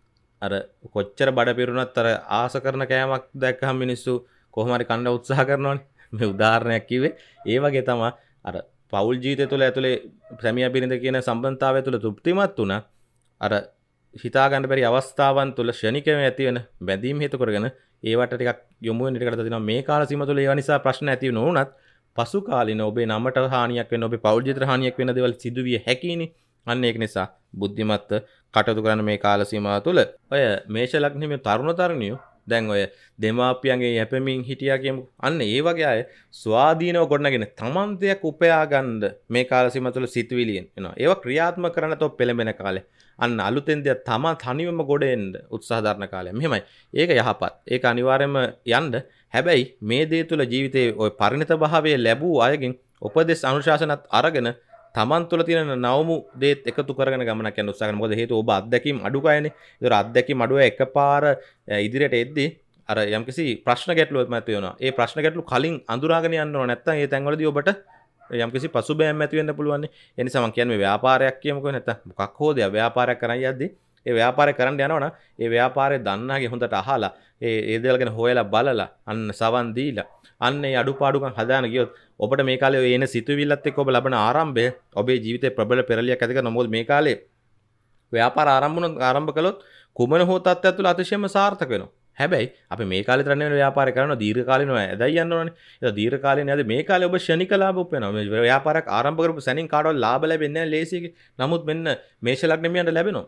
අර කොච්චර බඩ පිරුණත් අර ආස කරන කෑමක් දැක්කම මිනිස්සු කොහොම හරි කන්න උත්සාහ කරනවනේ. මේ උදාහරණයක් කිව්වේ ඒ වගේ තමයි අර පෞල් ජීවිතය තුළ ඇතුලේ සැමියා බිරිඳ කියන සම්බන්ධතාවය තුළ තෘප්තිමත් වුණා. අර හිතා ගන්න බැරි අවස්ථාවන් තුළ ෂණිකව ඇති වෙන බැඳීම් හේතු කරගෙන ඒවට ටිකක් යොමු වෙන ටිකට තියෙනවා. මේ කාල සීම තුළ ඒවා නිසා ප්‍රශ්න ඇති නොවුණත් පසු කාලින ඔබේ නමට හානියක් වෙන ඔබේ පෞල් ජීවිතයට හානියක් වෙන දේවල් සිදුවිය හැකියිනේ. අන්න ඒක නිසා බුද්ධිමත්ව කටයුතු කරන මේ කාල සීමාව තුළ ඔය මේෂ ලග්නෙමේ තරුණ තරුණියෝ දැන් ඔය දෙමාපියන්ගේ යැපෙමින් හිටියා කියමු. අන්න ඒ වගේ අය ස්වාධීනව ගොඩනගෙන තමන් දෙයක් උපයා ගන්න මේ කාල සීමාව තුළ සිතුවිලියෙන් එනවා. ඒවා ක්‍රියාත්මක කරන්න තෝ පෙළඹෙන කාලේ. අන්න අලුතෙන් දෙයක් තමන් තනියම ගොඩ එන්න උත්සාහ දරන කාලය. මෙහෙමයි. ඒක යහපත්. ඒක අනිවාර්යයෙන්ම යන්න. හැබැයි මේ දේ තුළ ජීවිතේ ওই පරිණත භාවයේ ලැබූ අයගෙන් උපදෙස් අනුශාසනත් අරගෙන තමන් තුළ තියෙන නවමු දේත් එකතු කරගෙන ගමනක් යන උත්සාහ කරනවා. මොකද හේතුව ඔබ අත්දැකීම් අඩු කයනේ. ඒතර අත්දැකීම් අඩුව එකපාර ඉදිරියට එද්දී අර යම්කිසි ප්‍රශ්න ගැටලුවක් මත වෙනවා. ඒ ප්‍රශ්න ගැටලු කලින් අඳුරාගෙන යන්න ඕන. නැත්නම් ඒ තැන්වලදී ඔබට යම්කිසි පසුබෑම් ඇති වෙන්න පුළුවන්. ඒ නිසා මම කියන්නේ මේ ව්‍යාපාරයක් කියමුකෝ නැත්නම් මොකක් හෝ දෙයක් ව්‍යාපාරයක් කරන් යද්දී ඒ ව්‍යාපාරය කරන්න යනවනම් ඒ ව්‍යාපාරය දන්නාගේ හොඳට අහලා ඒ ඒ දේවල් ගැන හොයලා බලලා අන්න සවන් දීලා අන්න ඒ අඩුපාඩුකම් හදාන ගියොත් ඔබට මේ කාලේ ඔය එන සිතුවිල්ලත් එක්ක ඔබ ලබන ආරම්භය ඔබේ ජීවිතේ ප්‍රබල පෙරලියක් ඇති කරනවා. මොකද මේ කාලේ ව්‍යාපාර ආරම්භ ආරම්භ කළොත් කුමන හෝ තත්ත්වයක් තුළ අතිශයම සාර්ථක වෙනවා. හැබැයි අපි මේ කාලේ තරන්නේ ව්‍යාපාරය කරනවා දීර්ඝ කාලිනව ඇදයි යන්න ඕනේ. ඒක දීර්ඝ කාලිනේ ඇද මේ කාලේ ඔබ ෂණික ලාභ උපයනවා. මේ ව්‍යාපාරයක් ආරම්භ කරපු සැනින් කාටවත් ලාභ ලැබෙන්නේ නැහැ ලේසියකින්. නමුත් මෙන්න මේෂ ලග්නෙමියන්ට ලැබෙනවා.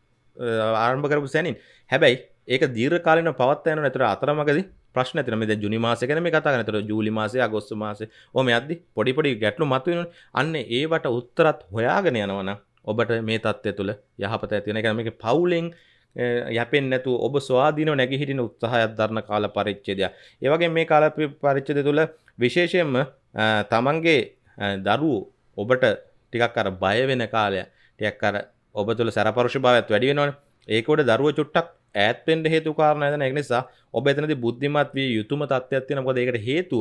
ආරම්භ කරපු සැනින්. හැබැයි ඒක දීර්ඝ කාලිනව පවත්වා යනවා. ඒතර අතරමඟදී ප්‍රශ්න ඇතිවෙනවා. මේ දැන් ජුනි මාසය ගැන මේ කතා කරන්නේ. ඒතර ජූලි මාසය, අගෝස්තු මාසය. ඔහොම යද්දි පොඩි පොඩි ගැටලු මතුවෙනවනේ. අන්න ඒවට උත්තරත් හොයාගෙන යනවා නම් ඔබට මේ தත්ත්වය තුළ යහපත ඇති වෙන. ඒ කියන්නේ මේක පවුලෙන් යැපෙන්නේ නැතුව ඔබ ස්වාධීනව නැගී හිටින උත්සාහයක් දරන කාල පරිච්ඡේදයක්. ඒ වගේම මේ කාල පරිච්ඡේදය තුළ විශේෂයෙන්ම තමන්ගේ දරුවෝ ඔබට ටිකක් අර බය වෙන කාලයක්. ටිකක් අර ඔබ තුළ සරපරුෂ භාවයත් වැඩි වෙනවනේ. ඒක උඩ දරුවෝ චුට්ටක් ඈත් වෙන්න හේතු කාරණා නැදන. ඒක නිසා ඔබ එතනදී බුද්ධිමත් විය යුතුම තත්ත්වයක් තියෙනවා. මොකද ඒකට හේතුව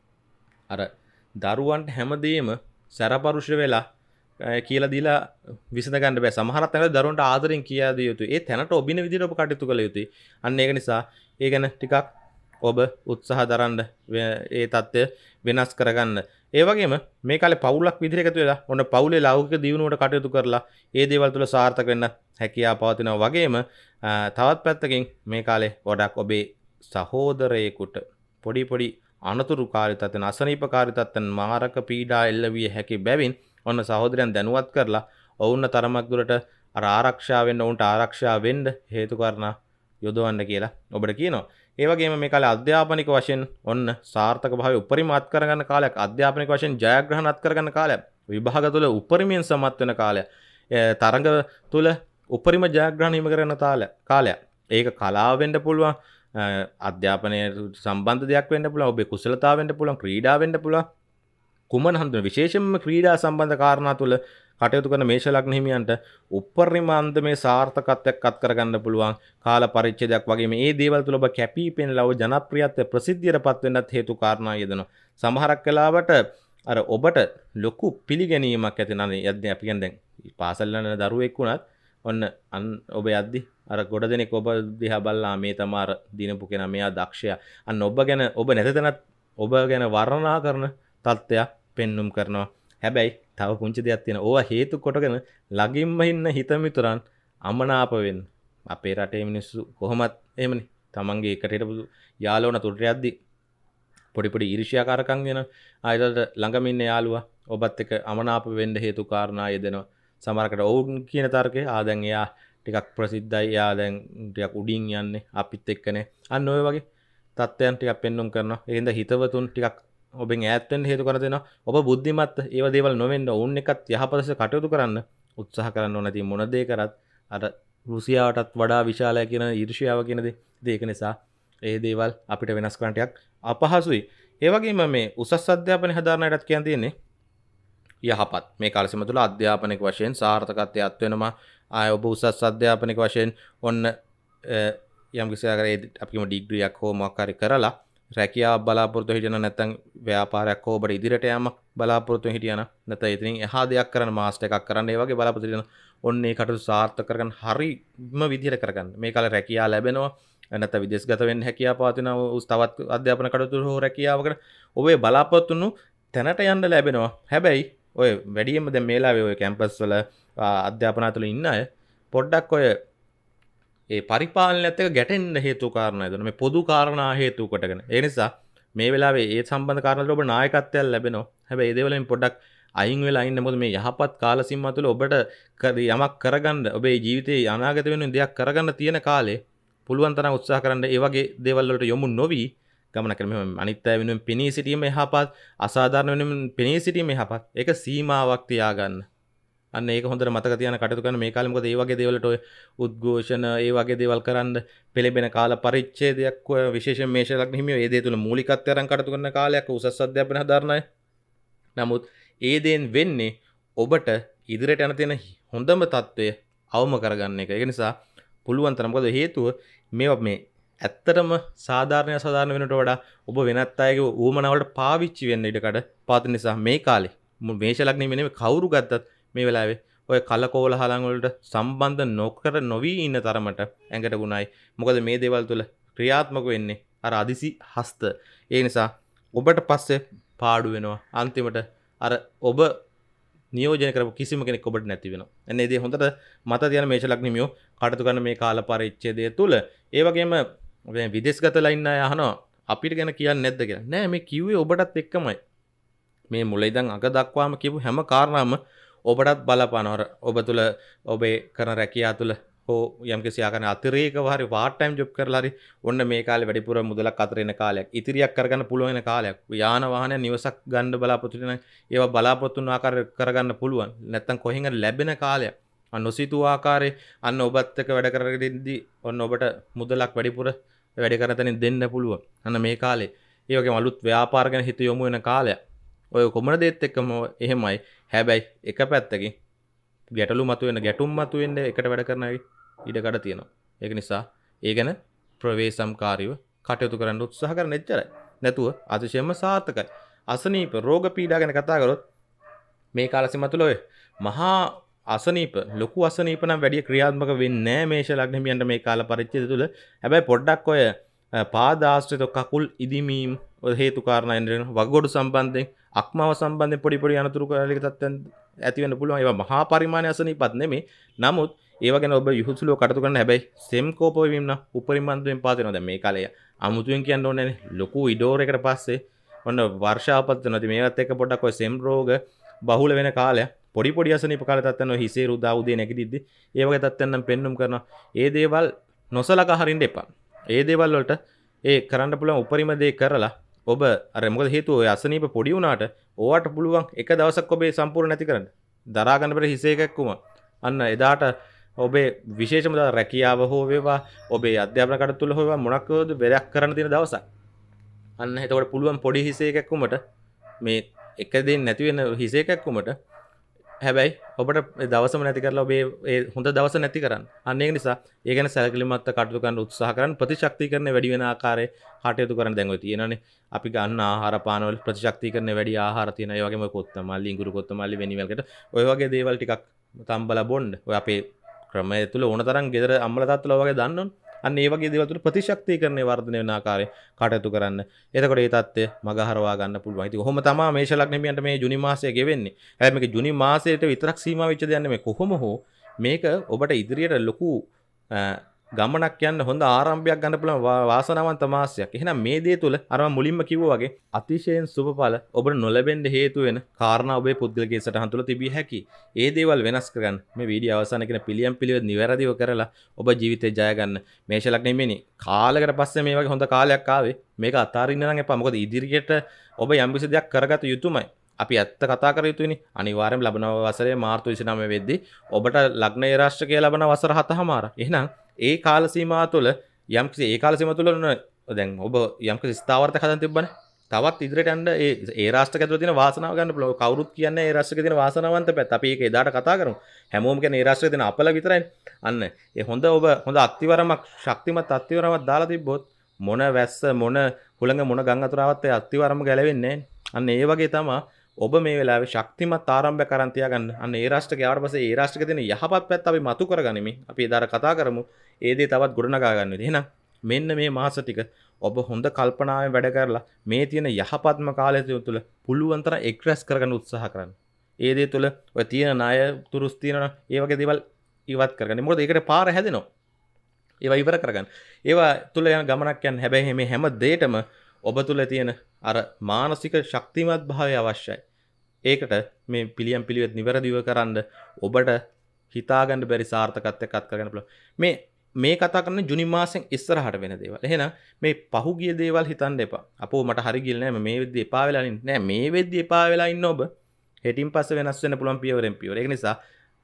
අර දරුවන්ට හැමදේම සරපරුෂ වෙලා කියලා දීලා විසඳ ගන්න බෑ. සමහරක් තැනක දරුවන්ට ආදරෙන් කියා දිය යුතුයි. ඒ තැනට ඔබින විදිහට ඔබ කටයුතු කළ යුතුයි. අන්න ඒක නිසා ඒ ගැන ටිකක් ඔබ උත්සාහ දරන්න ඒ தත්ත්වය වෙනස් කරගන්න. ඒ වගේම මේ කාලේ පවුලක් විදිහට එකතු වෙලා ඔන්න පවුලේ ලෞකික දියුණුවට කටයුතු කරලා ඒ දේවල් තුල සාර්ථක වෙන්න හැකියාව පවතිනවා. වගේම තවත් පැත්තකින් මේ කාලේ ගොඩක් ඔබේ සහෝදරයෙකුට පොඩි පොඩි අනතුරුකාරී තත්ත්වන අසනීපකාරී තත්ත්වන මාරක පීඩා එල්ල විය හැකි බැවින් ඔන්න සහෝදරයන් දැනුවත් කරලා ඔවුන්ව තරමක් දුරට අර ආරක්ෂා වෙන්න උන්ට ආරක්ෂා වෙන්න හේතු කාරණා යොදවන්න කියලා ඔබට කියනවා. ඒ වගේම මේ කාලේ අධ්‍යාපනික වශයෙන් ඔන්න සාර්ථක භාවය උපරිම අත් කරගන්න කාලයක්. අධ්‍යාපනික වශයෙන් ජයග්‍රහණ අත් කරගන්න කාලයක්. විභාග තුළ උපරිමයෙන් සමත් වෙන කාලයක්. තරඟ තුළ උපරිම ජයග්‍රහණ හිම කරගන්න කාලයක්. ඒක කලාව වෙන්න පුළුවන්. අධ්‍යාපනය සම්බන්ධ දෙයක් වෙන්න පුළුවන්. ඔබේ කුසලතාව වෙන්න පුළුවන්. ක්‍රීඩා වෙන්න පුළුවන්. කුමන හන්දන විශේෂයෙන්ම ක්‍රීඩා සම්බන්ධ කාරණා තුළ කටයුතු කරන මේෂ ලග්න හිමියන්ට උපරිම අන්දමේ සාර්ථකත්වයක් අත් කරගන්න පුළුවන් කාල පරිච්ඡේදයක් වගේ මේ දේවල් තුළ ඔබ කැපී පෙනෙලා ඔබ ජනප්‍රියත්වය ප්‍රසිද්ධියටපත් වෙන්නත් හේතු කාරණා යෙදෙනවා. සමහරක් වෙලාවට අර ඔබට ලොකු පිළිගැනීමක් ඇති නැනේ යද්දී අපි කියන්නේ දැන් පාසල් යන දරුවෙක් වුණත් ඔන්න ඔබ යද්දී අර ගොඩ දෙනෙක් ඔබ දිහා බලලා මේ තමයි අර දිනපු කෙනා මෙයා දක්ෂයා. අන්න ඔබ ගැන ඔබ නැතතනත් ඔබ ගැන වර්ණනා කරන තත්ත්වයක් පෙන්눔 කරනවා. හැබැයි තව පුංචි දෙයක් තියෙනවා. ඕවා හේතු කොටගෙන ළඟින්ම ඉන්න හිත මිතුරන් අමනාප වෙන්න. අපේ රටේ මිනිස්සු කොහොමත් එහෙමනේ. තමන්ගේ එකට හිටපු යාළුවන තුරට යද්දි පොඩි පොඩි ඊර්ෂ්‍යාකාරකම් වෙන ආයතනට ළඟම ඉන්න යාළුවා ඔබත් එක්ක අමනාප වෙන්න හේතු කාරණා යෙදෙනවා. සමහරකට ඔවුන් කියන තර්කේ ආ දැන් එයා ටිකක් ප්‍රසිද්ධයි. එයා දැන් ටිකක් උඩින් යන්නේ අපිත් එක්කනේ. අන්න ඔය වගේ තත්ත්වයන් ටිකක් පෙන්눔 කරනවා. ඒ හින්දා හිතවතුන් ටිකක් ඔබෙන් ඈත් වෙන්න හේතු කර දෙනවා. ඔබ බුද්ධිමත් ඒව දේවල් නොවෙන්න ඕන් එකත් යහපතට කටයුතු කරන්න උත්සාහ කරන්න ඕන. නැති මොන දේ කරත් අර රුසියාවටත් වඩා විශාලයි කියන ඊර්ෂ්‍යාව කියන දේ. ඒක නිසා ඒ දේවල් අපිට වෙනස් කරන්න ටිකක් අපහසුයි. ඒ වගේම මේ උසස් අධ්‍යාපනය හදාරන්නටත් කියන්න තියෙන්නේ යහපත් මේ කාල සීමාව තුළ අධ්‍යාපනික වශයෙන් සාර්ථකත්වයට අත් වෙනවා. ආය ඔබ උසස් අධ්‍යාපනික වශයෙන් ඔන්න යම් කිසි ආකාරයක අපිම ඩිග්‍රියක් හෝ මොකක් හරි කරලා රැකියාව බලාපොරොත්තු හිටියන නැත්නම් ව්‍යාපාරයක් හෝ ඔබට ඉදිරියට යamak බලාපොරොත්තු හිටියන නැත්නම් එතනින් එහා දෙයක් කරන්න මාස්ටර් එකක් කරන්න ඒ වගේ බලාපොරොත්තු හිටියන ඔන්න ඒ කටයුතු සාර්ථක කරගන්න හරිම විදිහට කරගන්න. මේ කාලේ රැකියාව ලැබෙනවා නැත්නම් විදේශගත වෙන්න හැකියාව පවතිනවා. උස් තවත් අධ්‍යාපන කටයුතු හෝ රැකියාවකට ඔබේ බලාපොරොත්තුණු තැනට යන්න ලැබෙනවා. හැබැයි ඔය වැඩියෙන්ම දැන් මේලාවේ ඔය කැම්පස් වල අධ්‍යාපන අතල ඉන්න අය පොඩ්ඩක් ඔය ඒ පරිපාලනයත් එක්ක ගැටෙන්න හේතු කාරණා දෙනවා. මේ පොදු කාරණා හේතු කොටගෙන. ඒ නිසා මේ වෙලාවේ ඒ සම්බන්ධ කාරණා වල ඔබ නායකත්වයක් ලැබෙනවා. හැබැයි ඒ දේවලින් පොඩ්ඩක් අයින් වෙලා ඉන්න. මොකද මේ යහපත් කාල සීමාව තුළ ඔබට යමක් කරගන්න ඔබේ ජීවිතේ අනාගත වෙනුවෙන් දෙයක් කරගන්න තියෙන කාලේ පුළුවන් තරම් උත්සාහ කරන්න. ඒ වගේ දේවල් වලට යොමු නොවි ගමන කරන මෙහෙම අනිත් අය වෙනුවෙන් පෙනී සිටීම යහපත්, අසාධාරණ වෙනුවෙන් පෙනී සිටීම යහපත්. ඒක සීමාවක් තියාගන්න. අන්න ඒක හොඳට මතක තියාගෙන කටයුතු කරන්න මේ කාලේ. මොකද මේ වගේ දේවල්ට ඔය උද්ඝෝෂණ ඒ වගේ දේවල් කරන්න පෙළඹෙන කාල පරිච්ඡේදයක් විශේෂයෙන් මේෂ ලග්න හිමියෝ ඒ දේ තුල මූලිකත්වය අරන් කටයුතු කරන කාලයක් උසස් අධ්‍යාපන හදාරන අය. නමුත් ඒ දේෙන් වෙන්නේ ඔබට ඉදිරියට යන තියෙන හොඳම తත්වය අවම කරගන්න එක. ඒක නිසා පුළුවන් තරම් මොකද හේතුව මේවා මේ ඇත්තටම සාධාරණ අසාධාරණ වෙනට වඩා ඔබ වෙනත් අයගේ ඌමනාවලට පාවිච්චි වෙන්න ඉඩකඩ පවතින නිසා මේ කාලේ මේෂ ලග්න හිමියෝ නෙමෙයි කවුරු ගත්තත් මේ වෙලාවේ ඔය කලකෝලහලන් වලට සම්බන්ධ නොකර නොවි ඉන්න තරමට ඇඟට ගුණයි. මොකද මේ දේවල් තුල ක්‍රියාත්මක වෙන්නේ අර අදිසි හස්ත. ඒ නිසා ඔබට පස්සේ පාඩු වෙනවා. අන්තිමට අර ඔබ නියෝජනය කරපු කිසිම කෙනෙක් ඔබට නැති වෙනවා. එන්න ඒ දේ හොඳට මත තියන මේෂ ලග්න හිමියෝ කටයුතු කරන මේ කාල පරිච්ඡේදය තුල. ඒ වගේම දැන් විදේශගතලා ඉන්න අය අහනවා අපිට ගැන කියන්නේ නැද්ද කියලා. නෑ මේ කිව්වේ ඔබටත් එක්කමයි. මේ මුල ඉඳන් අග දක්වාම කියපු හැම කාරණාවම ඔබටත් බලපානවා. ඔබ තුල ඔබේ කරන රැකියාව තුල හෝ යම්කිසි ආකාරයක අතිරේකව හරි පාර්ට් ටයිම් ජොබ් කරලා හරි ඔන්න මේ කාලේ වැඩිපුර මුදලක් අතර එන කාලයක්. ඉතිරියක් කරගන්න පුළුවන් වෙන කාලයක්. යාන වාහන නිවසක් ගන්න බලාපොරොත්තු වෙන ඒවා බලාපොරොත්තු වෙන ආකාරයට කරගන්න පුළුවන්. නැත්තම් කොහෙන් හරි ලැබෙන කාලයක්. අන්න නොසිතූ ආකාරයේ අන්න ඔබත් එක්ක වැඩ කරගෙන ඉඳි ඔන්න ඔබට මුදලක් වැඩිපුර වැඩ කරන තැනින් දෙන්න පුළුවන්. අන්න මේ කාලේ ඒ වගේම අලුත් ව්‍යාපාර ගැන හිත යොමු වෙන කාලයක්. ඔය කොමන දේත් එක්කම එහෙමයි. හැබැයි එක පැත්තකින් ගැටලු මතුවෙන ගැටුම් මතුවෙන්න එකට වැඩ කරන අය ඉඩ කඩ තියෙනවා. ඒක නිසා ඒ ගැන ප්‍රවේශම්කාරීව කටයුතු කරන්න උත්සාහ කරන්න එච්චරයි. නැතුව අතිශයම සාර්ථකයි. අසනීප රෝග පීඩා ගැන කතා කරොත් මේ කාල සීමාව තුළ ඔය මහා අසනීප ලොකු අසනීප නම් වැඩි ක්‍රියාත්මක වෙන්නේ නැහැ මේෂ ලග්න හිමියන්ට මේ කාල පරිච්ඡේදය තුළ. හැබැයි පොඩ්ඩක් ඔය පාද ආශ්‍රිත කකුල් ඉදිමීම් හේතු කාරණා එන වගොඩු සම්බන්ධයෙන් අක්මාව සම්බන්ධයෙන් පොඩි පොඩි අනතුරු කාලික තත්ත්වයන් ඇති වෙන්න පුළුවන්. ඒවා මහා පරිමාණයේ අසනීපත් නෙමෙයි. නමුත් ඒවා ගැන ඔබ යහුසුලව කටයුතු කරන්න. හැබැයි සෙම් කෝප වීම නම් උපරිමන්තයෙන් පාත වෙනවා. දැන් මේ කාලේ අමුතුවෙන් කියන්න ඕනේ නැහැ. ලොකු ඉඩෝර එකකට පස්සේ ඔන්න වර්ෂාපත් වෙනවා. ඉතින් මේවත් එක්ක පොඩ්ඩක් ඔය සෙම් රෝග බහුල වෙන කාලයක්. පොඩි පොඩි අසනීප කාල තත්ත්වයන් ඔය හිසේ රුදා උදේ නැගිටිද්දි ඒ වගේ තත්ත්වයන් නම් පෙන්눔 කරනවා. ඒ දේවල් නොසලකා හරින්න එපා. ඒ දේවල් වලට ඒ කරන්න පුළුවන් උපරිම දේ කරලා ඔබ අර මොකද හේතුව ඔය අසනීප පොඩි වුණාට ඕවට පුළුවන් එක දවසක් ඔබේ සම්පූර්ණ නැති කරන්න. දරා ගන්න බැරි හිසේ එකක්කුම. අන්න එදාට ඔබේ විශේෂම රැකියාව හෝ වේවා ඔබේ අධ්‍යාපන කටයුතු වල හෝ වේවා මොනක්ද වැඩක් කරන්න තියෙන දවසක්. අන්න එතකොට පුළුවන් පොඩි හිසේ එකක්කුමට මේ එක දෙන්නේ නැති වෙන හිසේ එකක්කුමට හැබැයි ඔබට දවසම නැති කරලා ඔබේ ඒ හොඳ දවස නැති කරන්න. අන්න ඒක නිසා ඒ ගැන සැලකිලිමත්ව කටයුතු කරන්න උත්සාහ කරන්න. ප්‍රතිශක්තිකරණය වැඩි වෙන ආකාරයේ කටයුතු කරන්න. දැන් ඔය තියෙනනේ අපි ගන්න ආහාර පාන වල ප්‍රතිශක්තිකරණය වැඩි ආහාර තියෙන. ඒ වගේම කොත්තමල්ලි, ඉඟුරු කොත්තමල්ලි, වෙනිවැල්කට ඔය වගේ දේවල් ටිකක් තම්බලා බොන්න. ඔය අපේ ක්‍රමය තුල ඕන තරම් ගෙදර අම්මලා තාත්තලා වගේ දන්නවනේ. අන්න ඒ වගේ දේවල් තුල ප්‍රතිශක්තිකරණය වර්ධනය වෙන ආකාරයේ කටයුතු කරන්න. එතකොට ඒ தත්ත්වය මග හරවා ගන්න පුළුවන්. ඉතින් කොහොම තමයි මේෂ ලග්න හිමියන්ට මේ ජුනි මාසය ගෙවෙන්නේ. හැබැයි මේක ජුනි මාසයට විතරක් සීමා වෙච්ච දෙයක් නෙමෙයි. කොහොම හෝ මේක ඔබට ඉදිරියට ලොකු ගමනක් යන්න හොඳ ආරම්භයක් ගන්න පුළුවන් වාසනාවන්ත මාසයක්. එහෙනම් මේ දේ තුල අර මම මුලින්ම කිව්වා වගේ අතිශයින් සුබඵල ඔබට නොලැබෙන්න හේතු වෙන කාරණා ඔබේ පුද්ගලික සටහන් තුල තිබිය හැකි. ඒ දේවල් වෙනස් කරගන්න මේ වීඩියෝ අවසානයේ කියන පිළියම් පිළිවෙත් නිවැරදිව කරලා ඔබ ජීවිතේ ජය ගන්න. මේෂ ලග්න හිමියනි කාලයකට පස්සේ මේ වගේ හොඳ කාලයක් ආවේ. මේක අතාරින්න නම් එපා. මොකද ඉදිරියට ඔබ යම් කිසි දෙයක් කරගත යුතුමයි. අපි ඇත්ත කතා කර යුතුයිනේ. අනිවාර්යයෙන්ම ලබන වසරේ මාර්තු විසිනවය වෙද්දී ඔබට ලග්න ඒ රාශිකය ලබන වසර හතමාර. එහෙනම් ඒ කාල සීමාව තුළ යම්කිසි ඒ කාල සීමාව තුළ දැන් ඔබ යම්කිසි ස්ථාවරතයක් හදන්න තිබ්බනේ. තවත් ඉදිරියට යන්න ඒ ඒ රාෂ්ට්‍රක ඇතුළේ තියෙන වාසනාව ගන්න පුළුවන්. කවුරුත් කියන්නේ ඒ රාෂ්ට්‍රකේ තියෙන වාසනාවන්ත පැත්ත. අපි ඒක එදාට කතා කරමු. හැමෝම කියන්නේ ඒ රාෂ්ට්‍රකේ තියෙන අපල විතරයිනේ. අන්න ඒ හොඳ ඔබ හොඳ අත්තිවරමක් ශක්තිමත් අත්තිවරමක් දාලා තිබ්බොත් මොන වැස්ස මොන හුළඟ මොන ගම් අතුරාවත් ඒ අත්තිවරම ගැලවෙන්නේ නැහැ. අන්න ඒ වගේ තමයි ඔබ මේ වෙලාවේ ශක්තිමත් ආරම්භයක් අරන් තියාගන්න. අන්න ඒ රාෂ්ට්‍රකේ ආවට පස්සේ ඒ රාෂ්ට්‍රකේ තියෙන යහපත් පැත්ත අපි මතු කරගනිමු. අපි එදාට කතා කරමු. ඒ දේ තවත් ගොඩනගා ගන්න විදිහ. එහෙනම් මෙන්න මේ මාස ටික ඔබ හොඳ කල්පනාවෙන් වැඩ කරලා මේ තියෙන යහපත්ම කාලය තුළ පුළුවන් තරම් එක්ස්ප්‍රෙස් කරගන්න උත්සාහ කරන්න. ඒ දේ තුළ ඔය තියෙන ණය තුරුස් තියෙනවා. ඒ වගේ දේවල් ඉවත් කරගන්න. මොකද ඒකට පාර හැදෙනවා. ඒවා ඉවර කරගන්න. ඒවා තුළ යන ගමනක් යන හැබැයි මේ හැම දෙයකම ඔබ තුළ තියෙන අර මානසික ශක්තිමත් භාවය අවශ්‍යයි. ඒකට මේ පිළියම් පිළිවෙත් නිවැරදිව කරන්න ඔබට හිතාගන්න බැරි සාර්ථකත්වයක් අත් කරගන්න පුළුවන්. මේ මේ කතා කරන්නේ ජුනි මාසෙන් ඉස්සරහට වෙන දේවල්. එහෙනම් මේ පහුගිය දේවල් හිතන්න එපා. අපෝ මට හරි ගිල්ල නෑ මේ වෙද්දි එපා වෙලා ඉන්නේ. නෑ මේ වෙද්දි එපා වෙලා ඉන්න ඔබ හෙටින් පස්සේ වෙනස් වෙන්න පුළුවන් පියවරෙන් පියවර. ඒක නිසා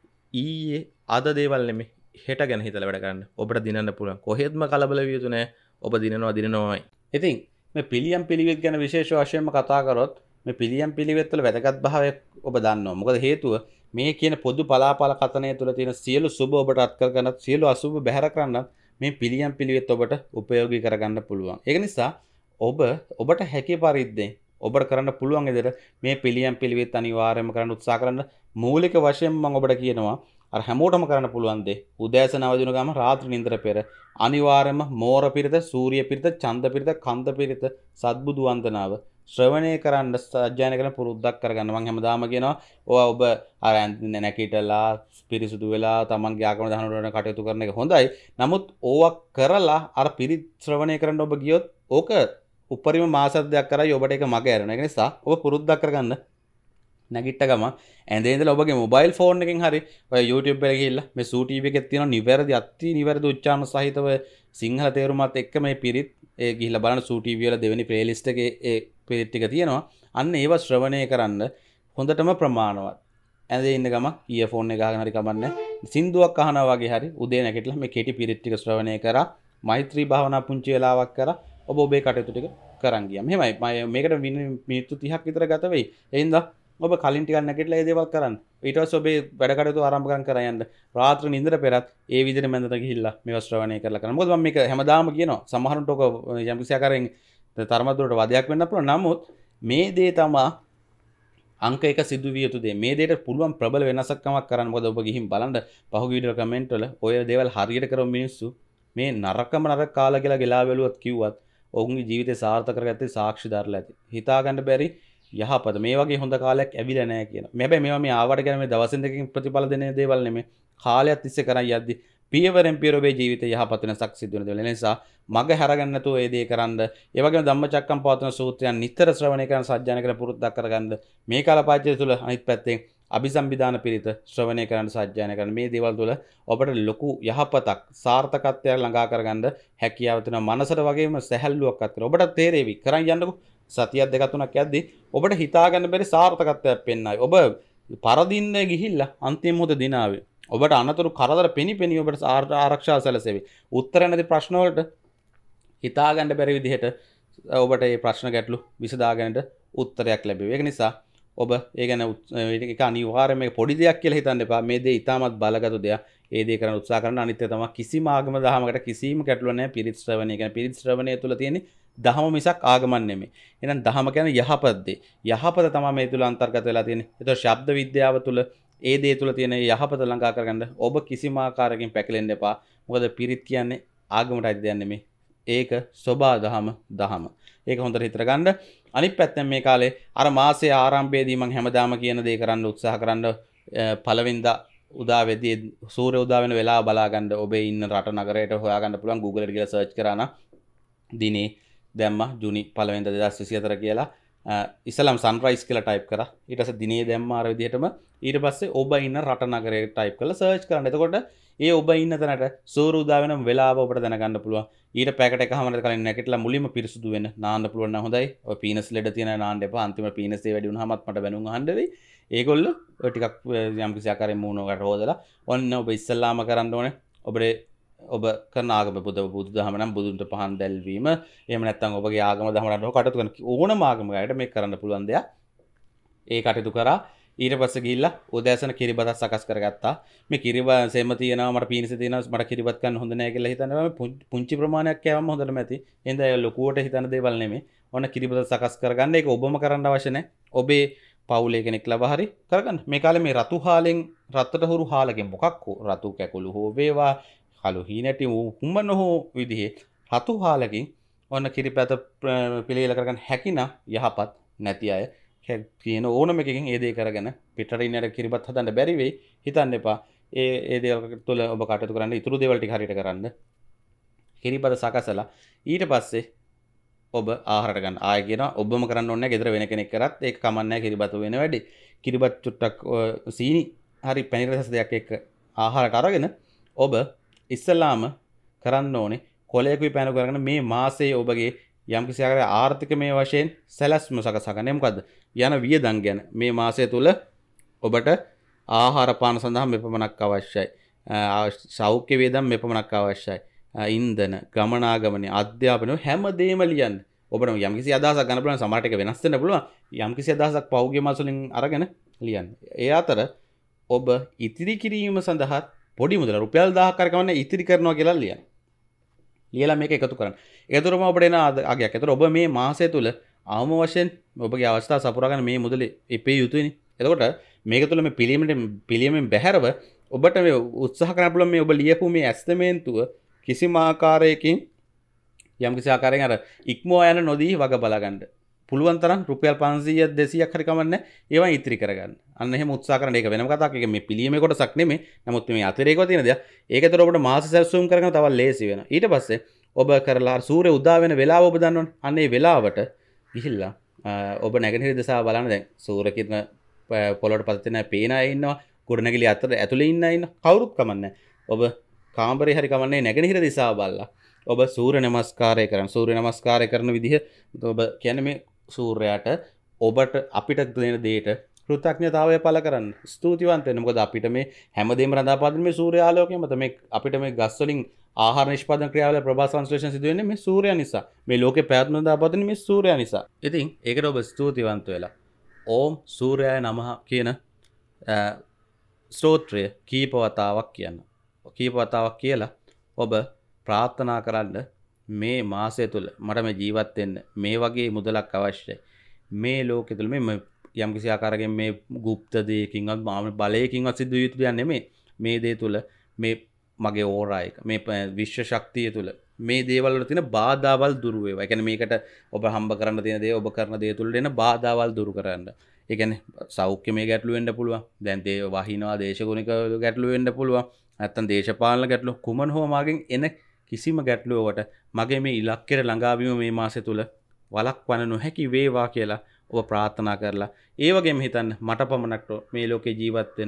ඊයේ අද දේවල් නෙමෙයි හෙට ගැන හිතලා වැඩ කරන්න. ඔබට දිනන්න පුළුවන්. කොහෙත්ම කලබල විය යුතු නෑ. ඔබ දිනනවා දිනනවාමයි. ඉතින් මේ පිළියම් පිළිවෙත් ගැන විශේෂ වශයෙන්ම කතා කරොත් මේ පිළියම් පිළිවෙත් වල වැදගත් භාවය ඔබ දන්නවා. මොකද හේතුව මේ කියන පොදු පලාපල කතනය තුළ තියෙන සියලු සුබ ඔබට අත් කර ගන්නත් සියලු අසුබ බැහැර කරන්නත් මේ පිළියම් පිළිවෙත් ඔබට උපයෝගී කරගන්න පුළුවන්. ඒක නිසා ඔබ ඔබට හැකි පරිද්දෙන් ඔබට කරන්න පුළුවන් විදිහට මේ පිළියම් පිළිවෙත් අනිවාර්යයෙන්ම කරන්න උත්සාහ කරන්න. මූලික වශයෙන් මම ඔබට කියනවා අර හැමෝටම කරන්න පුළුවන් දේ උදෑසන අවදින ගම රාත්‍රී නින්දර පෙර අනිවාර්යයෙන්ම මෝර පිරිත, සූර්ය පිරිත, චන්ද පිරිත, කන්ද පිරිත, සත්බුදු වන්දනාව ශ්‍රවණය කරන්න සජ්ජායනා කරන පුරුද්දක් කරගන්න. මම හැමදාම කියනවා ඔය ඔබ අර නැකිටලා පිරිසුදු වෙලා තමන්ගේ ආගම දහනවල කටයුතු කරන එක හොඳයි. නමුත් ඕවා කරලා අර පිරිත් ශ්‍රවණය කරන්න ඔබ ගියොත් ඕක උපරිම මාස දෙකක් කරයි ඔබට ඒක මග ඇරෙනවා. ඒ නිසා ඔබ පුරුද්දක් කරගන්න. නැගිට්ට ගම ඇඳේ ඉඳලා ඔබගේ මොබයිල් ෆෝන් එකෙන් හරි ඔය YouTube එකට ගිහිල්ලා මේ සූ ටීවී එකේ තියෙන නිවැරදි අති නිවැරදි උච්චාරණ සහිතව සිංහල තේරුමත් එක්ක මේ පිරිත් ඒ ගිහිල්ලා බලන්න සූ ටීවී වල දෙවෙනි ප්ලේලිස්ට් එකේ ඒ පිරිත් ටික තියෙනවා. අන්න ඒව ශ්‍රවණය කරන්න හොඳටම ප්‍රමාණවත්. ඇඳේ ඉන්න ගම ඉයර්ෆෝන් එක ගහගෙන හරි කමන්නේ. සින්දුවක් අහනවා වගේ හරි උදේ නැගිටලා මේ කෙටි පිරිත් ටික ශ්‍රවණය කරා මෛත්‍රී භාවනා පුංචි වෙලාවක් කරා ඔබ ඔබේ කටයුතු ටික කරන් ගියා. මෙහෙමයි මේකට මිනිත්තු තිහක් විතර ගත වෙයි. එයින්ද ඔබ කලින් ටිකක් නැගිටලා ඒ දේවල් කරන්න. ඊට පස්සේ ඔබේ වැඩ කටයුතු ආරම්භ කරන් කරා යන්න. රාත්‍රී නිින්දට පෙරත් ඒ විදිහට මැදට ගිහිල්ලා මේව ශ්‍රවණය කරලා කරන්න. මොකද මම මේක හැමදාම කියනවා. සමහරුන්ට ඔක යම් කිසි ආකාරයෙන් තරමක් දුරට වදයක් වෙන්න පුළුවන්. නමුත් මේ දේ තමයි අංක එක සිදු විය යුතු දේ. මේ දෙයට පුළුවන් ප්‍රබල වෙනසක්කමක් කරන්න. මොකද ඔබ ගිහින් බලන්න පහුගිය වීඩියෝ කමෙන්ට් වල ඔය දේවල් හරියට කරපු මිනිස්සු මේ නරකම නරක කාලා කියලා ගෙලා බැලුවත් කිව්වත් ඔවුන්ගේ ජීවිතේ සාර්ථක කරගත්තේ සාක්ෂිදාරලා ඇති. හිතා ගන්න බැරි යහපත මේ වගේ හොඳ කාලයක් ඇවිල්ලා නැහැ කියන. හැබැයි මේවා මේ ආවට කියන මේ දවසින් දෙකකින් ප්‍රතිඵල දෙන දේවල් නෙමෙයි. කාලයක් තිස්සේ කරන් යද්දි පියවරෙන් පියවර ඔබේ ජීවිතේ යහපත් වෙනසක් සිදු වෙන දේවල්. ඒ නිසා මග හැරගන්න නැතුව ඒ දේ කරන්න. ඒ වගේම ධම්මචක්කම් පවත්වන සූත්‍රයන් නිතර ශ්‍රවණය කරන සත්‍යඥාන කරන පුරුද්දක් කරගන්න. මේ කාලපාච්‍ය තුල අනිත් පැත්තෙන් අභිසම්විධාන පිරිත ශ්‍රවණය කරන සත්‍යඥාන කරන මේ දේවල් තුල ඔබට ලොකු යහපතක් සාර්ථකත්වයක් ළඟා කරගන්න හැකියාව තියෙනවා. මනසට වගේම සැහැල්ලුවක් අත් කරලා ඔබට තේරෙවි. කරන් යන්නකෝ. සතියක් දෙකක් තුනක් යද්දී ඔබට හිතා ගන්න බැරි සාර්ථකත්වයක් පෙන්නයි. ඔබ පරදින්න ගිහිල්ලා අන්තිම මොහොත දිනාවේ. ඔබට අනතුරු කරදර පෙනිපෙනී ඔබට ආරක්ෂාව සැලසෙවි. උත්තර නැති ප්‍රශ්න වලට හිතා ගන්න බැරි විදිහට ඔබට මේ ප්‍රශ්න ගැටලු විසඳා ගන්නට උත්තරයක් ලැබෙවි. ඒක නිසා ඔබ ඒ ගැන ඒක අනිවාර්යයෙන්ම මේක පොඩි දෙයක් කියලා හිතන්න එපා. මේ දේ ඉතාමත් බලගත් දෙයක්. ඒ දේ කරන්න උත්සාහ කරන අනිත් එක තමයි කිසිම ආගම දහමකට කිසිම ගැටලුවක් නැහැ. පිරිත් ශ්‍රවණය කියන්නේ පිරිත් ශ්‍රවණය තුළ තියෙන්නේ දහම මිසක් ආගමක් නෙමෙයි. එහෙනම් දහම කියන්නේ යහපත් දේ. යහපත තමයි මේ තුල අන්තර්ගත වෙලා තියෙන්නේ. ඒතකොට ශබ්ද විද්‍යාව තුළ ඒ දේ තුළ තියෙන යහපත ළඟා කරගන්න ඔබ කිසිම ආකාරයකින් පැකිලෙන්න එපා. මොකද පිරිත් කියන්නේ ආගමට අයිති දෙයක් නෙමෙයි. ඒක සෝබා දහම දහම. ඒක හොඳට හිතර ගන්න. අනිත් පැත්තෙන් මේ කාලේ අර මාසයේ ආරම්භයේදී මම හැමදාම කියන දේ කරන්න උත්සාහ කරන්න පළවෙනිදා උදා වෙදී සූර්ය උදා වෙන වෙලාව බලා ගන්න. ඔබේ ඉන්න රට නගරයට හොයා ගන්න පුළුවන් Google එකට ගිහලා සර්ච් කරා නම් දිනේ දැම්මා ජූනි පළවෙනිදා දෙදහස් විසිහතර කියලා ඉස්ලාම් සන්රයිස් කියලා ටයිප් කරා. ඊට පස්සේ දිනේ දැම්මා අර විදිහටම ඊට පස්සේ ඔබ ඉන්න රට නගරයට ටයිප් කරලා සර්ච් කරන්න. එතකොට ඒ ඔබ ඉන්න තැනට සූර්ය උදා වෙන වෙලාව ඔබට දැනගන්න පුළුවන්. ඊට පැකට එකමාරකට කලින් නැගිටලා මුලින්ම පිරිසුදු වෙන්න නාන්න පුළුවන් නම් හොඳයි. ඔය පීනස් ලෙඩ තියෙන නාන්න එපා. අන්තිම පීනස් ඒ වැඩි වුණාමත් මට බැනුම් අහන්න වෙයි. ඒගොල්ලෝ ඔය ටිකක් යම් කිසි ආකාරයෙන් මූණකට හොදලා ඔන්න ඔබ ඉස්සල්ලාම කරන්න ඕනේ. ඔබේ ඔබ කරන ආගම බුදු බුදුදහම නම් බුදුන්ට පහන් දැල්වීම. එහෙම නැත්නම් ඔබගේ ආගම දහමකට කටයුතු කරන ඕනම ආගමකට මේක කරන්න පුළුවන් දෙයක්. ඒ කටයුතු කරා ඊට පස්සේ ගිහිල්ලා උදෑසන කිරිබතක් සකස් කරගත්තා. මේ කිරිබත සෙම තියෙනවා මට පීනස තියෙනවා මට කිරිබත් ගන්න හොඳ නැහැ කියලා හිතනවා. මේ පුංචි ප්‍රමාණයක් කෑවම හොඳටම ඇති. එහෙනම් ඒ ලොකුවට හිතන දේවල් නෙමෙයි. ඔන්න කිරිබත සකස් කරගන්න. ඒක ඔබම කරන්න අවශ්‍ය නැහැ. ඔබේ පවුලේ කෙනෙක් ලබා හරි කරගන්න. මේ කාලේ මේ රතු හාලෙන් රත්තට හුරු හාලකින් මොකක් හෝ රතු කැකුළු හෝ වේවා කළු හීනටි කුඹන හෝ විදිහේ රතු හාලකින් ඔන්න කිරිපැත පිළියෙල කරගන්න හැකිනම් යහපත් නැති අය කියන ඕනම එකකින් ඒ දේ කරගෙන පිටට ඉන්නට කිරිබත් හදන්න බැරි වෙයි හිතන්න එපා. ඒ ඒ දේවල් තුළ ඔබ කටයුතු කරන්න ඉතුරු දේවල් ටික හරියට කරන්න. කිරිබත් සකසලා ඊට පස්සේ ඔබ ආහාරට ගන්න. ආයෙ කියනවා ඔබම කරන්න ඕනේ නැහැ. ගෙදර වෙන කෙනෙක් කරත් ඒක කමන්නේ නැහැ. කිරිබත් වෙන වැඩි. කිරිබත් චුට්ටක් සීනි හරි පැණි රස දෙයක් එක්ක ආහාරට අරගෙන ඔබ ඉස්සලාම කරන්න ඕනේ කොලයකුයි පැනු කරගෙන මේ මාසයේ ඔබගේ යම් කිසි ආකාරයක ආර්ථිකමය වශයෙන් සැලැස්ම සකසා ගන්න. මොකද්ද? යන වියදම් ගැන මේ මාසය තුල ඔබට ආහාර පාන සඳහා මෙපමණක් අවශ්‍යයි. සෞඛ්‍ය වියදම් මෙපමණක් අවශ්‍යයි. ඉන්ධන, ගමනාගමන, අධ්‍යාපන හැමදේම ලියන්න. ඔබට යම් කිසි අදහසක් ගන්න පුළුවන්. සමහරට ඒක වෙනස් වෙන්න පුළුවන්. යම් කිසි අදහසක් පෞද්ගලික මාස වලින් අරගෙන ලියන්න. ඒ අතර ඔබ ඉතිරි කිරීම සඳහා පොඩි මුදල රුපියල් දහයක් කරකවන්න ඉතිරි කරනවා කියලා ලියන්න. ලියලා මේක එකතු කරන්න. ඒතරම ඔබට එන අගයක්. ඒතර ඔබ මේ මාසය තුල ආම වශයෙන් ඔබගේ අවස්ථාව සපුරා ගන්න මේ මුදලේ ඉපේ යුතුයිනේ. එතකොට මේක තුල මේ පිළියමෙන් පිළියමෙන් බැහැරව ඔබට මේ උත්සාහ කරන්න පුළුවන් මේ ඔබ ලියපු මේ ඇස්තමේන්තුව කිසිම ආකාරයකින් යම් කිසි ආකාරයෙන් අර ඉක්මවා යන නොදී වග බලා ගන්න. පුළුවන් තරම් රුපියල් පන්සීයක් දෙසීයක් හරි කමන්නේ ඒවා ඉතිරි කරගන්න. අන්න එහෙම උත්සාහ කරන එක වෙනම කතාවක්. ඒක මේ පිළියමේ කොටසක් නෙමෙයි. නමුත් මේ අතිරේකව තියෙන දෙයක්. ඒකතර ඔබට මාස සැලසුම් කරගෙන තව ලේසි වෙනවා. ඊට පස්සේ ඔබ කරලා සූර්ය උදා වෙන වෙලාව ඔබ දන්නවනේ. අන්න ඒ වෙලාවට ගිහිල්ලා ඔබ නැගෙනහිර දිශාව බලන්න. දැන් සූර්ය කිරණ පොළොවට පතිත නැහැ පේන අය ඉන්නවා. ගොඩනැගිලි අතර ඇතුලේ ඉන්න අය ඉන්නවා. කවුරුත් කමන්නේ. ඔබ කාමරේ හරි කමන්නේ නැගෙනහිර දිශාව බලලා ඔබ සූර්ය නමස්කාරය කරන්න. සූර්ය නමස්කාරය කරන විදිහ ඔබ කියන්නේ මේ සූර්යයාට ඔබට අපිට දෙන දෙයට කෘතඥතාවය පළ කරන්න. ස්තුතිවන්ත වෙන්න. මොකද අපිට මේ හැමදේම රඳාපවතින මේ සූර්ය ආලෝකය මත මේ අපිට මේ ගස් වලින් ආහාර නිෂ්පාදන ක්‍රියාවල ප්‍රභා සංශ්ලේෂණ සිදු වෙන්නේ මේ සූර්යයා නිසා. මේ ලෝකේ පැවැත්ම රඳාපවතින මේ සූර්යයා නිසා. ඉතින් ඒකට ඔබ ස්තුතිවන්ත වෙලා ඕම් සූර්යාය නමः කියන ස්තෝත්‍රය කීප වතාවක් කියන්න. කීප වතාවක් කියලා ඔබ ප්‍රාර්ථනා කරන්න මේ මාසය තුළ මට මේ ජීවත් වෙන්න මේ වගේ මුදලක් අවශ්‍යයි. මේ ලෝකෙ තුළ මේ යම් කිසි ආකාරයකින් මේ গুপ্ত දෙයකින්වත් මාම බලයකින්වත් සිදු යුතු දෙයක් නෙමෙයි. මේ දේ තුළ මේ මගේ ඕරා එක මේ විශ්ව ශක්තිය තුළ මේ දේවල් වල තියෙන බාධාවල් දුරු වේවා. ඒ කියන්නේ මේකට ඔබ හම්බ කරන්න තියෙන දේ ඔබ කරන දේ තුළ එන බාධාවල් දුරු කරන්න. ඒ කියන්නේ සෞඛ්‍යමය ගැටලු වෙන්න පුළුවන්. දැන් දේ වහිනවා දේශගුණික ගැටලු වෙන්න පුළුවන්. නැත්තම් දේශපාලන ගැටලු කුමන හෝ මාගෙන් එන කිසිම ගැටලුවකට මගේ මේ ඉලක්කයට ළඟාවීම මේ මාසය තුල වළක්වන්න නොහැකි වේවා කියලා ඔබ ප්‍රාර්ථනා කරලා ඒ වගේම හිතන්න මට පමණක් මේ ලෝකේ ජීවත් වෙන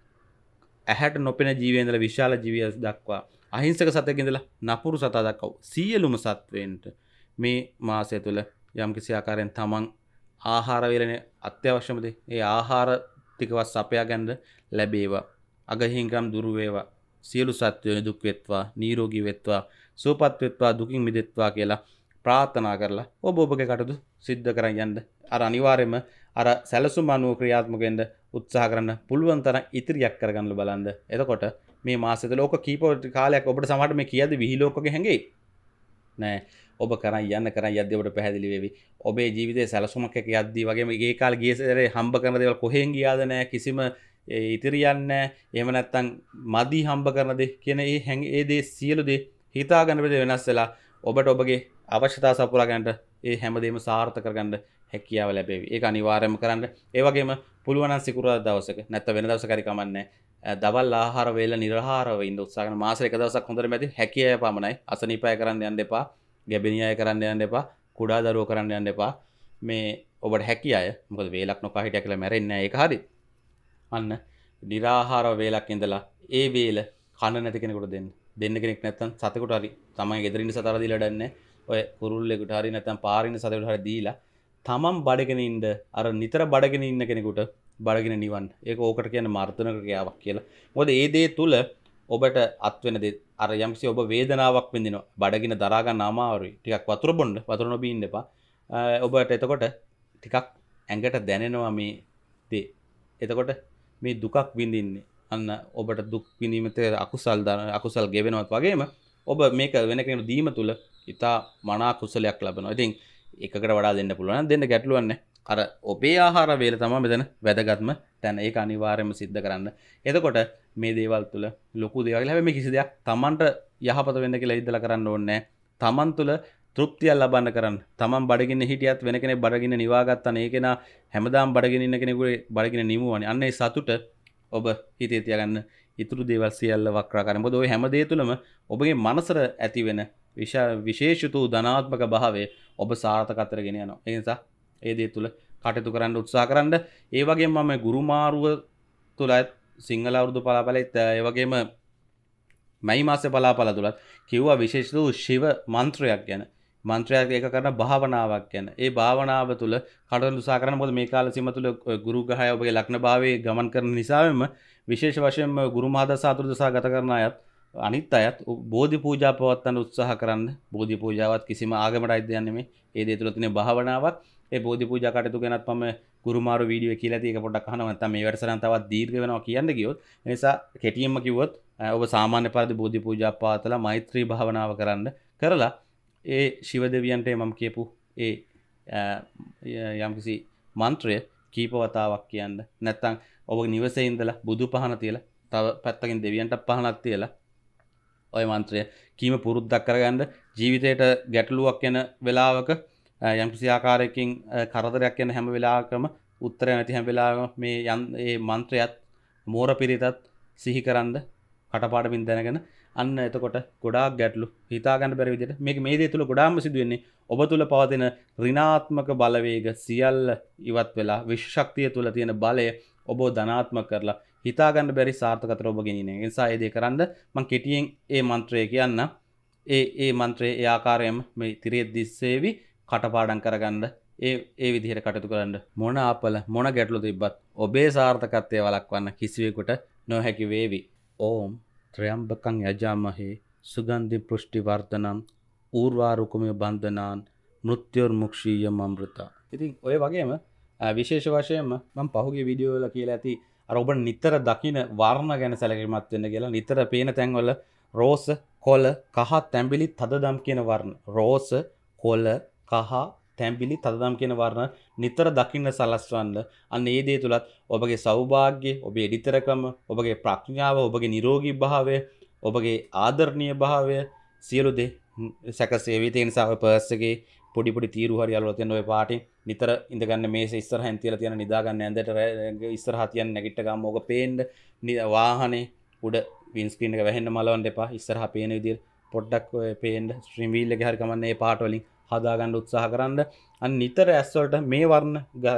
ඇහැට නොපෙනෙන ජීවය ඉඳලා විශාල ජීවිය දක්වා අහිංසක සතෙක් ඉඳලා නපුරු සතා දක්වා සියලුම සත්වයන්ට මේ මාසය තුල යම් කිසි ආකාරයෙන් තමන් ආහාර වේලනේ අත්‍යවශ්‍යම දේ ඒ ආහාර ටිකවත් සපයා ගන්න ලැබේවා. අගහිංකම් දුරු වේවා. සියලු සත්වයන් දුක් වෙත්වා, නිරෝගී වෙත්වා, සුවපත් වෙත්වා, දුකින් මිදෙත්වා කියලා ප්‍රාර්ථනා කරලා ඔබ ඔබගේ කටයුතු සිද්ධ කරන් යන්න. අර අනිවාර්යයෙන්ම අර සැලසුම් අනුව ක්‍රියාත්මක වෙන්න උත්සාහ කරන්න පුළුවන් තරම් ඉතිරියක් කරගන්න බලන්න. එතකොට මේ මාසෙ තුළ ඔක කීප කාලයක් ඔබට සමහරට මේ කියද්දි විහිලෝකක හැංගෙයි. නෑ ඔබ කරන් යන්න කරන් යද්දි ඔබට පැහැදිලි වෙවි. ඔබේ ජීවිතයේ සැලසුමක් එක්ක යද්දි වගේම ඒ කාලේ ගිය සැරේ හම්බ කරන දේවල් කොහෙන් ගියාද නෑ කිසිම ඉතිරියන්නේ එහෙම නැත්නම් මදි හම්බ කරන දේ කියන ඒ ඒ දේ සියලු දේ හිතා ගන්න බෙද වෙනස් වෙලා ඔබට ඔබගේ අවශ්‍යතාව සපුරා ගන්නට ඒ හැමදේම සාර්ථක කරගන්න හැකියාව ලැබෙවි. ඒක අනිවාර්යයෙන්ම කරන්න. ඒ වගේම පුළුවන් නම් සිකුරාදා දවසක නැත්නම් වෙන දවසක හරි කමන්නේ. දවල් ආහාර වේල නිර්ආහාරව ඉන්න උත්සාහ කරන මාසෙ එක දවසක් හොඳට මැදි හැකියාව පමණයි. අසනීපය කරන්න යන්න එපා. ගැබිනියය කරන්න යන්න එපා. කුඩා දරුවෝ කරන්න යන්න එපා. මේ ඔබට හැකියාව මොකද වේලක් නොකා හිටියා කියලා මැරෙන්නේ නැහැ. ඒක හරි. අන්න නිරාහාර වේලක් ඉඳලා ඒ වේල කන නැති කෙනෙකුට දෙන්න. දෙන්න කෙනෙක් නැත්තම් සතෙකුට හරි තමයි ගෙදර ඉන්න සතර දීලා ඩන්නේ. ඔය කුරුල්ලෙකුට හරි නැත්තම් පාරින් ඉන්න සතෙකුට හරි දීලා තමන් බඩගෙන ඉන්න අර නිතර බඩගෙන ඉන්න කෙනෙකුට බඩගෙන නිවන්න. ඒක ඕකට කියන්නේ මර්ධන ක්‍රියාවක් කියලා. මොකද ඒ දේ තුල ඔබට අත් වෙන දේ අර යම්කිසි ඔබ වේදනාවක් විඳිනවා. බඩගින දරා ගන්න අමාරුයි. ටිකක් වතුර බොන්න. වතුර නොබී ඉන්න එපා. ඔබට එතකොට ටිකක් ඇඟට දැනෙනවා මේ දේ. එතකොට මේ දුකක් විඳින්නේ අන්න ඔබට දුක් විඳීමට අකුසල් අකුසල් ගෙවෙනවත් වගේම ඔබ මේක වෙන කෙනෙකුට දීම තුල ඉතා මනා කුසලයක් ලබනවා. ඉතින් එකකට වඩා දෙන්න පුළුවන් නම් දෙන්න ගැටලුවක් නැහැ. අර ඔබේ ආහාර වේල තමයි මෙතන වැදගත්ම තැන. ඒක අනිවාර්යයෙන්ම සිද්ධ කරන්න. එතකොට මේ දේවල් තුල ලොකු දේවල් හැබැයි මේ කිසි දෙයක් Tamanට යහපත වෙන්න කියලා ඉදලා කරන්න ඕනේ නැහැ. Taman තුල තෘප්තිය ලබන්න කරන්න. Taman බඩගින්න හිටියත් වෙන කෙනෙක් බඩගින්න නිවා ගත්තා නේ කෙනා හැමදාම බඩගින්න ඉන්න කෙනෙකුගේ බඩගින්න නිමුවනේ. අන්න ඒ සතුට ඔබ හිතේ තියාගන්න. ඉතුරු දේවල් සියල්ල වක්‍රාකාරයි. මොකද ওই හැම දේ තුලම ඔබගේ මනසට ඇති වෙන විශේෂිත ධනාත්මක භාවය ඔබ සාර්ථක කරගෙන යනවා. ඒ නිසා ඒ දේ තුල කටයුතු කරන්න උත්සාහ කරන්න. ඒ වගේම මම ගුරු මාරුව තුල සිංහල අවුරුදු පලාපලෙත් ඒ වගේම මයි මාසේ පලාපල තුලත් කිව්වා විශේෂිත ශිව මන්ත්‍රයක් ගැන. මන්ත්‍රයක් ඒක කරන භාවනාවක් ගැන. ඒ භාවනාව තුල කටයුතු උත්සාහ කරන්න. මොකද මේ කාල සීම තුල ගුරු ග්‍රහය ඔබගේ ලග්න භාවයේ ගමන් කරන නිසාවෙම විශේෂ වශයෙන්ම ගුරු මහදස අතුරු දසා ගත කරන අයත් අනිත් අයත් බෝධි පූජා පවත්වන්න උත්සාහ කරන්න. බෝධි පූජාවත් කිසිම ආගමකට අයිති දෙයක් නෙමෙයි. ඒ දේ තුල තියෙන භාවනාවක්. ඒ බෝධි පූජා කටයුතු ගැනත් මම ගුරු මාරු වීඩියෝ කියලා තියෙක පොඩ්ඩක් අහනවා. නැත්නම් මේ වැඩසටහන තවත් දීර්ඝ වෙනවා කියන්න ගියොත්. ඒ නිසා කෙටියෙන්ම කිව්වොත් ඔබ සාමාන්‍ය පරිදි බෝධි පූජා පවත්වලා මෛත්‍රී භාවනාව කරන්න. කරලා ඒ ශිව දෙවියන්ට මම කියපු ඒ යම්කිසි මන්ත්‍රය කීප වතාවක් කියන්න. නැත්නම් ඔබ නිවසේ ඉඳලා බුදු පහන තියලා තව පැත්තකින් දෙවියන්ට පහනක් තියලා ওই මන්ත්‍රය කීම පුරුද්දක් කරගන්න. ජීවිතේට ගැටලුවක් එන වෙලාවක යම් කිසි ආකාරයකින් කරදරයක් යන හැම වෙලාවකම උත්තර නැති හැම වෙලාවකම මේ යන් ඒ මන්ත්‍රයත් මෝර පිරිතත් සිහි කරන්ද කටපාඩමින් දැනගෙන අන්න එතකොට ගොඩාක් ගැටලු හිතා ගන්න බැරි විදිහට මේක මේ දේ තුල ගොඩාක්ම සිදු වෙන්නේ ඔබ තුල පවතින ඍණාත්මක බලවේග සියල්ල ඉවත් වෙලා විශ්ව ශක්තිය තුල තියෙන බලය ඔබ ධනාත්මක කරලා හිතා ගන්න බැරි සාර්ථකතර ඔබ ගෙනියන. ඒ නිසා ඒ දේ කරන්ද මම කෙටියෙන් ඒ මන්ත්‍රය කියන්න. ඒ ඒ මන්ත්‍රයේ ඒ ආකාරයෙන්ම මේ තිරේ දිස්සේවි කටපාඩම් කරගන්න ඒ ඒ විදිහට කටයුතු කරන්න. මොන ආපල මොන ගැටලු තිබ්බත් ඔබේ සාර්ථකත්වය වළක්වන්න කිසිවෙකුට නොහැකි වේවි. ඕම් ත්‍රයම්බකං යජාමහේ සුගන්ධි පුෂ්ටි වර්ධනං ඌර්වාරුකුමේ බන්ධනාන් මෘත්‍යුර්මුක්ෂීයම අමෘතා. ඉතින් ඔය වගේම විශේෂ වශයෙන්ම මම පහුගිය වීඩියෝ වල කියලා ඇති අර ඔබ නිතර දකින වර්ණ ගැන සැලකිලිමත් වෙන්න කියලා. නිතර පේන තැන්වල රෝස, කොළ, කහ, තැඹිලි, තදදම් කියන වර්ණ. රෝස, කොළ, කහ, තැඹිලි, තදදම් කියන වර්ණ නිතර දකින්න සලස්වන්න. අන්න ඒ දේ තුලත් ඔබගේ සෞභාග්‍ය, ඔබේ එඩිතරකම, ඔබගේ ප්‍රඥාව, ඔබගේ නිරෝගී භාවය, ඔබගේ ආදරණීය භාවය සියලු දේ සැකසේ වී තියෙන නිසා ඔය පර්ස් එකේ පොඩි පොඩි තීරු හරි අලවලා තියෙන ඔය පාටින් නිතර ඉඳගන්න මේසේ ඉස්සරහින් තියලා තියෙන නිදා ගන්න ඇඳට ඉස්සරහා තියන්න නැගිට ගාම ඕක පේන්න වාහනේ උඩ වින් ස්ක්‍රීන් එක වැහෙන්න මලවන්න එපා. ඉස්සරහා පේන විදිහට පොඩ්ඩක් ඔය පේන්න ස්ට්‍රීම් වීල් එකේ හරි කමන්නේ මේ පාට වලින් හදා ගන්න උත්සාහ කරන්න. අන්න නිතර ඇස් වලට මේ වර්ණ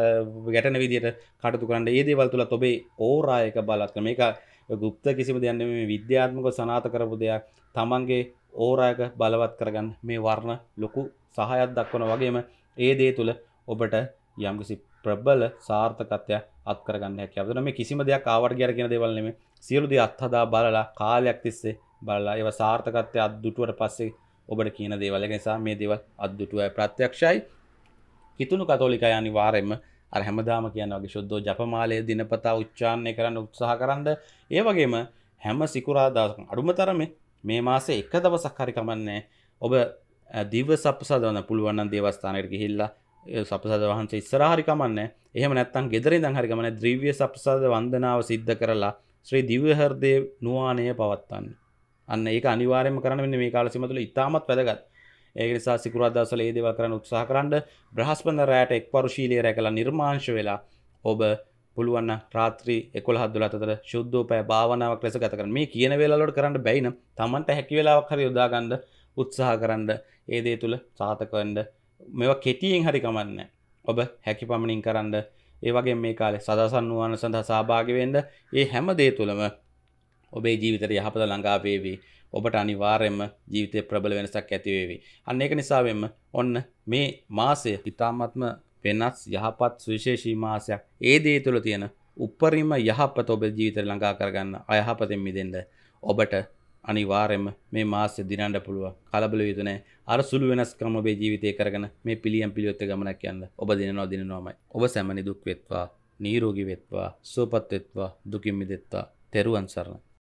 ගැටෙන විදිහට කටයුතු කරන්න. මේ දේවල් තුලත් ඔබේ ඕරා එක බලත් කරන මේක গুপ্ত කිසිම දෙයක් නෙමෙයි මේ විද්‍යාත්මකව සනාථ කරපු දෙයක්. තමන්ගේ ඕරා එක බලවත් කරගන්න මේ වර්ණ ලොකු සහායක් දක්වන වගේම ඒ දේ තුල ඔබට යම්කිසි ප්‍රබල සාර්ථකත්වයක් අත් කරගන්න හැකියාව දෙනවා. මේ කිසිම දෙයක් ආවට ගියර කියන දේවල් නෙමෙයි. සියලු දේ අත්හදා බලලා කාලයක් තිස්සේ බලලා ඒව සාර්ථකත්වයට අද්දුටුවට පස්සේ ඔබට කියන දේවල්. ඒ නිසා මේ දේවල් අද්දුටුවයි ප්‍රත්‍යක්ෂයි. කිතුණු කතෝලිකය අනිවාර්යයෙන්ම අර හැමදාම කියන වගේ සුද්ධෝ ජපමාලයේ දිනපතා උච්චාරණය කරන්න උත්සාහ කරන්න. ඒ වගේම හැම සිකුරාදා අඩුම තරමේ මේ මාසේ එක දවසක් හරි කමන්නේ ඔබ දිව්‍ය සප්පසදවන්න පුළුවන් නම් දේවස්ථානයට ගිහිල්ලා සප්පසද වහන්සේ ඉස්සරහා හරි කමන්නේ. එහෙම නැත්නම් ගෙදර ඉඳන් හරි කමන්නේ ද්‍රව්‍ය සප්පසද වන්දනාව සිද්ධ කරලා ශ්‍රී දිව්‍ය හෘදේ නුවාණය පවත්වන්න. අන්න ඒක අනිවාර්යයෙන්ම කරන්න වෙන්නේ මේ කාල සීමාව තුළ ඉතාමත් වැදගත්. ඒක නිසා සිකුරාදා දවසල මේ දේවල් කරන්න උත්සාහ කරන්න. බ්‍රහස්පති රැයට එක්වරු ශීලයේ රැකලා නිර්මාංශ වෙලා ඔබ පුළුවන් නම් රාත්‍රී එකොළහ දොළහ අතර ශුද්ධෝපය භාවනාවක් ලෙස ගත කරන්න. මේ කියන වේලාවලට කරන්න බැයි නම් Tamanට හැකි වෙලාවක් හරි යොදා ගන්න උත්සාහ කරන්න. ඒ දේ තුල සාර්ථක වෙන්න මේවා කෙටියෙන් හරි කමන්නේ. ඔබ හැකි පමණින් කරන්න. ඒ වගේම මේ කාලේ සදාසන් නුවණ සඳහා සහභාගී වෙන්න. ඒ හැම දේ තුලම ඔබේ ජීවිතයට යහපත ළඟා වේවි. ඔබට අනිවාර්යයෙන්ම ජීවිතේ ප්‍රබල වෙනසක් ඇති වේවි. අන්න ඒක නිසා වෙන්න ඔන්න මේ මාසය ඉතාමත්ම වෙනස් යහපත් සුවිශේෂී මාසයක්. ඒ දේ තුල තියෙන උපරිම යහපත ඔබේ ජීවිතයට ළඟා කරගන්න අයහපතෙන් මිදෙන්න ඔබට අනිවාර්යයෙන්ම මේ මාසෙ දිනන්න පුළුවන්. කලබල වෙ යුතු නැහැ. අර සුළු වෙනස්කම් ඔබේ ජීවිතේ කරගෙන මේ පිළියම් පිළිවෙත් ගමනක් යන්න ඔබ දිනනවා දිනනවාමයි. ඔබ සැම නිදුක් වෙත්වා, නිරෝගී වෙත්වා, සුවපත් වෙත්වා, දුකින් මිදෙත්වා. තෙරුවන් සරණයි.